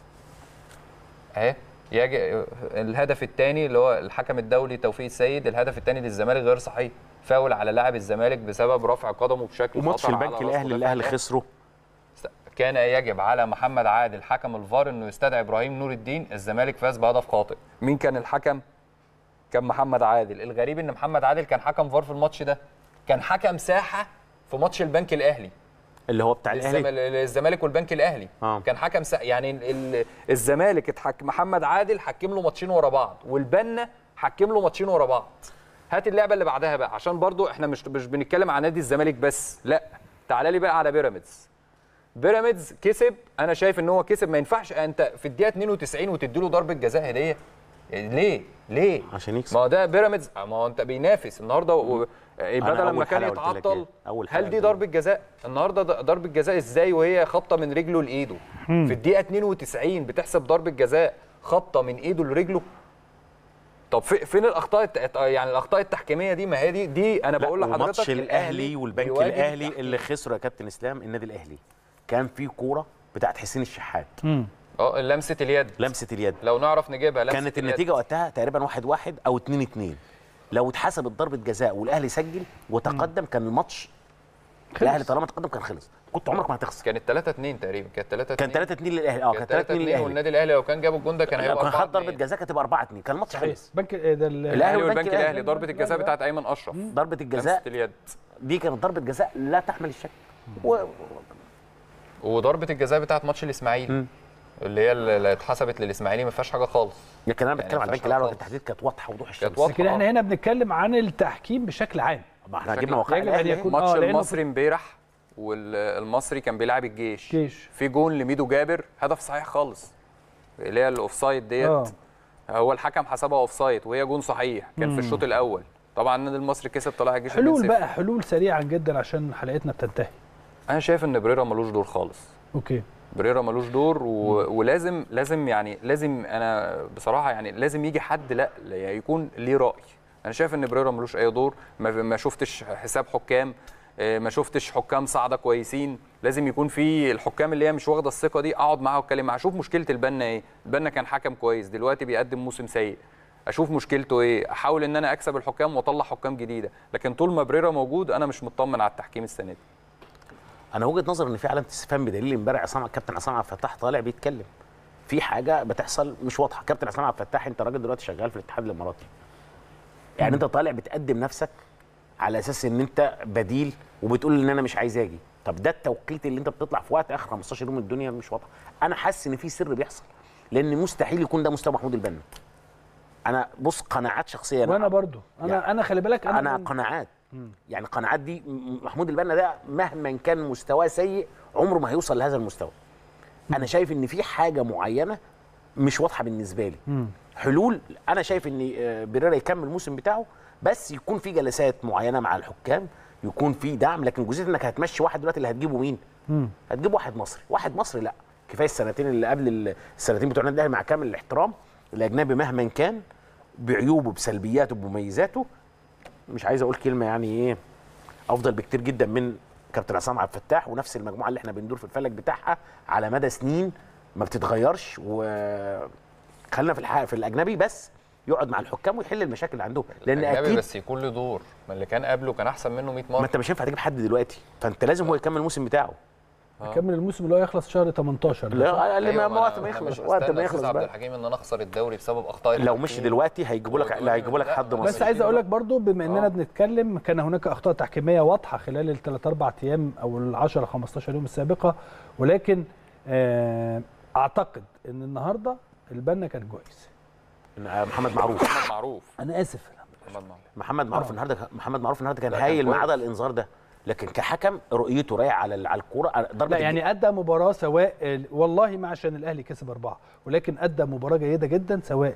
اهي. يجي الهدف الثاني اللي هو الحكم الدولي توفيق السيد، الهدف الثاني للزمالك غير صحيح، فاول على لاعب الزمالك بسبب رفع قدمه بشكل خطر. وماتش البنك الاهلي اللي الاهلي خسره، كان يجب على محمد عادل حكم الفار انه يستدعي ابراهيم نور الدين، الزمالك فاز بهدف خاطئ. مين كان الحكم؟ كان محمد عادل. الغريب ان محمد عادل كان حكم فار في الماتش ده، كان حكم ساحه في ماتش البنك الاهلي اللي هو بتاع الاهلي، الزمالك والبنك الاهلي. كان حكم ساحه، يعني الزمالك محمد عادل حكم له ماتشين ورا بعض، والبنا حكم له ماتشين ورا بعض. هات اللعبه اللي بعدها بقى، عشان برضو احنا مش بنتكلم عن نادي الزمالك بس، لا تعالى لي بقى على بيراميدز كسب. انا شايف ان هو كسب، ما ينفعش انت في الدقيقه 92 وتدي له ضربه جزاء هديه. ليه عشان يكسب. ما هو ده بيراميدز، ما هو انت بينافس النهارده بدل ما كان يتعطل. هل دي ضربه جزاء النهارده؟ ضربه جزاء ازاي وهي خبطه من رجله لايده؟ في الدقيقه 92 بتحسب ضربه جزاء خبطه من ايده لرجله؟ طب فين الاخطاء يعني الاخطاء التحكيميه دي؟ ما هي دي انا بقول لحضرتك. ماتش الاهلي والبنك الاهلي اللي خسروا يا كابتن اسلام، النادي الاهلي كان في كوره بتاعت حسين الشحات، لمسه اليد لو نعرف نجيبها. كانت النتيجه وقتها تقريبا 1-1 او 2-2. لو اتحسبت ضربه جزاء والاهلي سجل وتقدم كان الماتش الاهلي طالما تقدم كان خلص، كنت عمرك ما هتخسر. كانت 3-2 تقريبا، كانت 3-2 للاهلي. كانت 3-2 للاهلي، والنادي الاهلي لو كان جاب الجون ده كان هيبقى 4-2. كان خد ضربه جزاء كانت تبقى 4-2، كان الماتش خلص. الاهلي والبنك الاهلي ضربه الجزاء بتاعت ايمن اشرف، ضربه الجزاء دي كانت ضربه جزاء لا تحمل الشك. وضربه الجزاء بتاعت ماتش الاسماعيلي اللي هي اللي اتحسبت للاسماعيلي ما فيهاش حاجه خالص. لكن انا بتكلم على البنك الاهلي بالتحديد، كانت واضحه وضوح الشمس. لكن احنا هنا بنتكلم عن التحكيم بشكل عام. ما احنا جبنا واقعي ماتش المصري امبارح، والمصري كان بيلعب الجيش في جون لميدو جابر، هدف صحيح خالص اللي هي الاوفسايد ديت. هو الحكم حسبها اوفسايد وهي جون صحيح، كان في الشوط الاول. طبعا النادي المصري كسب، طلع الجيش. حلول بقى، حلول سريعا جدا عشان حلقتنا بتنتهي. انا شايف ان بريرا ملوش دور خالص. اوكي، بريرا ملوش دور ولازم يعني لازم، انا بصراحه يعني لازم يجي حد لا يعني يكون ليه راي. انا شايف ان بريرا ملوش اي دور، ما شفتش حساب حكام، ما شفتش حكام صاعده كويسين. لازم يكون في الحكام اللي هي مش واخده الثقه دي اقعد معاها واتكلم معاها، اشوف مشكله البنا ايه. البنا كان حكم كويس، دلوقتي بيقدم موسم سيء، اشوف مشكلته ايه، احاول ان انا اكسب الحكام واطلع حكام جديده. لكن طول ما بريرا موجود انا مش مطمن على التحكيم السنه دي. انا وجهه نظري ان في علامه استفهام، بدليل امبارح الكابتن عصام عبد الفتاح طالع بيتكلم في حاجه بتحصل مش واضحه. كابتن عصام عبد الفتاح، انت راجل دلوقتي شغال في الاتحاد الاماراتي، يعني انت طالع بتقدم نفسك على اساس ان انت بديل وبتقول ان انا مش عايز اجي. طب ده التوقيت اللي انت بتطلع في وقت اخر 15 يوم الدنيا مش واضحه. انا حاسس ان في سر بيحصل، لان مستحيل يكون ده مستوى محمود البنا. انا بص، قناعات شخصيه. وانا برضو انا خلي بالك انا قناعات، يعني قناعات دي. محمود البنا ده مهما كان مستواه سيء عمره ما هيوصل لهذا المستوى. انا شايف ان في حاجه معينه مش واضحه بالنسبه لي. حلول، انا شايف ان بريرا يكمل الموسم بتاعه، بس يكون في جلسات معينه مع الحكام، يكون في دعم. لكن جزئيه انك هتمشي واحد دلوقتي، اللي هتجيبه مين؟ هتجيب واحد مصري لا، كفايه السنتين اللي قبل السنتين بتوع النادي الاهلي. مع كامل الاحترام، الاجنبي مهما كان بعيوبه بسلبياته بمميزاته، مش عايز اقول كلمه يعني ايه، افضل بكتير جدا من كابتن عصام عبد الفتاح ونفس المجموعه اللي احنا بندور في الفلك بتاعها على مدى سنين ما بتتغيرش. وخلينا في الاجنبي بس يقعد مع الحكام ويحل المشاكل اللي عندهم، لان اكيد بس يكون له دور. ما اللي كان قبله كان احسن منه 100 مره. ما انت مش هينفع تجيب حد دلوقتي، فانت لازم هو يكمل الموسم بتاعه. يكمل الموسم اللي هو يخلص شهر 18. لا اللي ما وقت ما يخلص، وقت ما يخلص عبد الحكيم ان انا اخسر الدوري بسبب اخطاء. لو مش دلوقتي هيجيبوا لك حد مصري. بس عايز اقول لك برضو، بما اننا بنتكلم، كان هناك اخطاء تحكيميه واضحه خلال الثلاث اربع ايام او ال 10 15 يوم السابقه، ولكن اعتقد ان النهارده البنا كان كويس. محمد معروف انا اسف، محمد معروف النهارده كان هايل ما عدا الانذار ده. لكن كحكم رؤيته رايح على الكوره ضربه. لا يعني ادى مباراه، سواء والله ما عشان الاهلي كسب 4، ولكن ادى مباراه جيده جدا سواء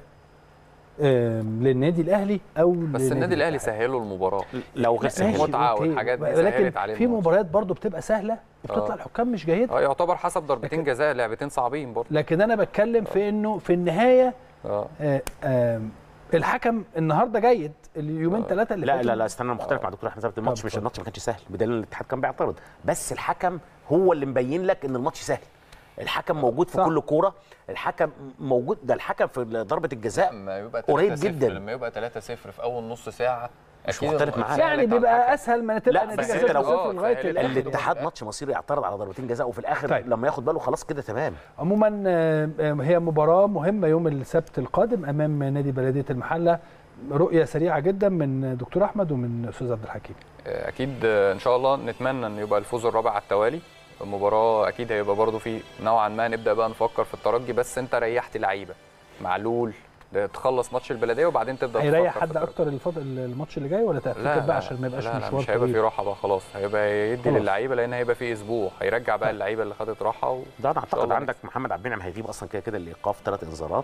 للنادي الاهلي او بس النادي الاهلي سهلوا المباراه. لو غير المتعه والحاجات دي سهلت عليهم. في مباريات برضو بتبقى سهله وبتطلع الحكام مش جيده. يعتبر حسب ضربتين جزاء، لعبتين صعبين برضو. لكن انا بتكلم في انه في النهايه الحكم النهارده جيد. اليومين ثلاثه اللي فاتوا لا استنى، انا مختلف مع دكتور احمد ثابت. الماتش ما كانش سهل، بدليل ان الاتحاد كان بيعترض، بس الحكم هو اللي مبين لك ان الماتش سهل. الحكم موجود في كل كوره، الحكم موجود. ده الحكم في ضربه الجزاء قريب جدا. لما يبقى 3-0 في اول نص ساعه مش مختلف معاك، يعني بيبقى اسهل ما تبقى النتيجه 0-0 لغايه الاتحاد ماتش مصيري يعترض على ضربتين جزاء وفي الاخر لما ياخد باله خلاص كده تمام. عموما هي مباراه مهمه يوم السبت القادم امام نادي بلديه المحله. رؤيه سريعه جدا من دكتور احمد ومن استاذ عبد الحكيم. اكيد ان شاء الله نتمنى ان يبقى الفوز الرابع على التوالي. المباراه اكيد هيبقى برضو في نوعا ما نبدا بقى نفكر في الترجي، بس انت ريحت لعيبه معلول تخلص ماتش البلديه وبعدين تبدا تفكر. هيريح حد اكتر الماتش اللي جاي ولا تفتكر بقى عشان ما يبقاش مشوار مش هيبقى في راحه بقى خلاص، هيبقى يدي للعيبه لان هيبقى في اسبوع هيرجع بقى اللعيبه اللي خدت راحه ده انا اعتقد عندك محمد عبد المنعم هيغيب اصلا كده الايقاف 3 انذارات.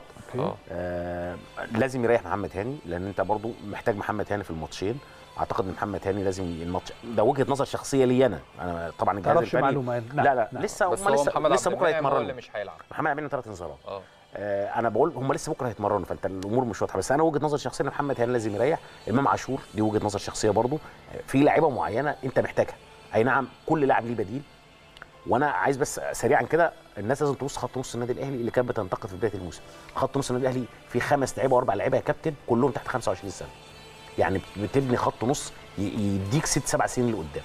لازم يريح محمد هاني لان انت برضو محتاج محمد هاني في الماتشين. اعتقد ان محمد هاني لازم الماتش ده وجهه نظر شخصيه لي انا طبعا الجهاز الفني معلومه. لا لسه بكره هيتمرنوا. اللي مش هيلعب محمد عبد المنعم 3 انذارات. انا بقول هم لسه بكره هيتمرنوا، فانت الامور مش واضحه. بس انا وجهه نظر شخصيه ان محمد هاني لازم يريح. امام عاشور دي وجهه نظر شخصيه برضو. في لعيبه معينه انت محتاجها، اي نعم كل لاعب ليه بديل. وانا عايز بس سريعا كده، الناس لازم تبص خط نص النادي الاهلي اللي كانت بتنتقد في بدايه الموسم. خط نص النادي الاهلي في 5 لعيبه و4 لعيبه يا كابتن كلهم تحت 25 سنه. يعني بتبني خط نص يديك 6-7 سنين لقدام.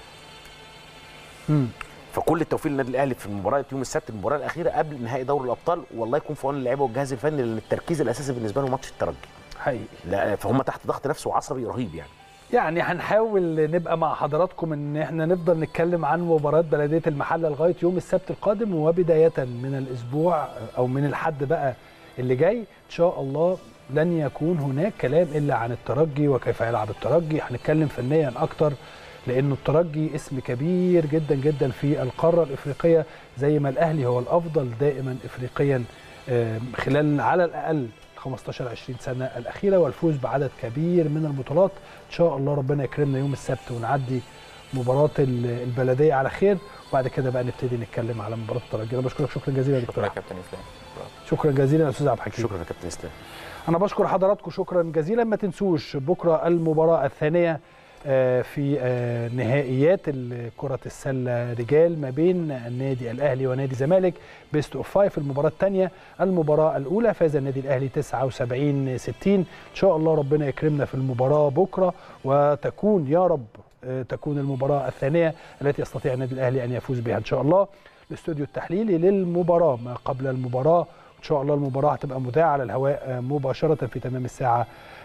فكل التوفيق للنادي الاهلي في المباراه يوم السبت، المباراه الاخيره قبل نهائي دوري الابطال، والله يكون في عون اللعيبه والجهاز الفني لان التركيز الاساسي بالنسبه لهم ماتش الترجي حقيقي. لا فهم تحت ضغط نفسي وعصبي رهيب يعني هنحاول نبقى مع حضراتكم ان احنا نفضل نتكلم عن مباراه بلديه المحله لغايه يوم السبت القادم، وبدايه من الاسبوع او من الحد بقى اللي جاي ان شاء الله لن يكون هناك كلام الا عن الترجي وكيف يلعب الترجي. هنتكلم فنيا اكتر لانه الترجي اسم كبير جدا جدا في القاره الافريقيه، زي ما الاهلي هو الافضل دائما افريقيا خلال على الاقل 15 20 سنه الاخيره، والفوز بعدد كبير من البطولات. ان شاء الله ربنا يكرمنا يوم السبت ونعدي مباراه البلديه على خير، وبعد كده بقى نبتدي نتكلم على مباراه الترجي. انا بشكرك شكرا جزيلا يا دكتور. شكرا يا كابتن اسلام. شكرا جزيلا يا استاذ عبد الحكيم. شكرا يا كابتن اسلام. انا بشكر حضراتكم شكرا جزيلا. ما تنسوش بكره المباراه الثانيه في نهائيات كرة السلة رجال ما بين النادي الأهلي ونادي الزمالك بيست اوف 5. المباراة الثانية، المباراة الأولى فاز النادي الأهلي 79-60. إن شاء الله ربنا يكرمنا في المباراة بكرة، وتكون يا رب تكون المباراة الثانية التي يستطيع النادي الأهلي أن يفوز بها إن شاء الله. الاستوديو التحليلي للمباراة ما قبل المباراة، إن شاء الله المباراة هتبقى مذاعة على الهواء مباشرة في تمام الساعة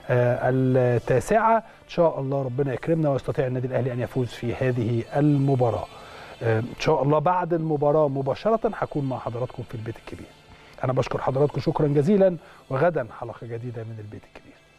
9. إن شاء الله ربنا يكرمنا ويستطيع النادي الأهلي أن يفوز في هذه المباراة. إن شاء الله بعد المباراة مباشرة هكون مع حضراتكم في البيت الكبير. أنا بشكر حضراتكم شكرا جزيلا، وغدا حلقة جديدة من البيت الكبير.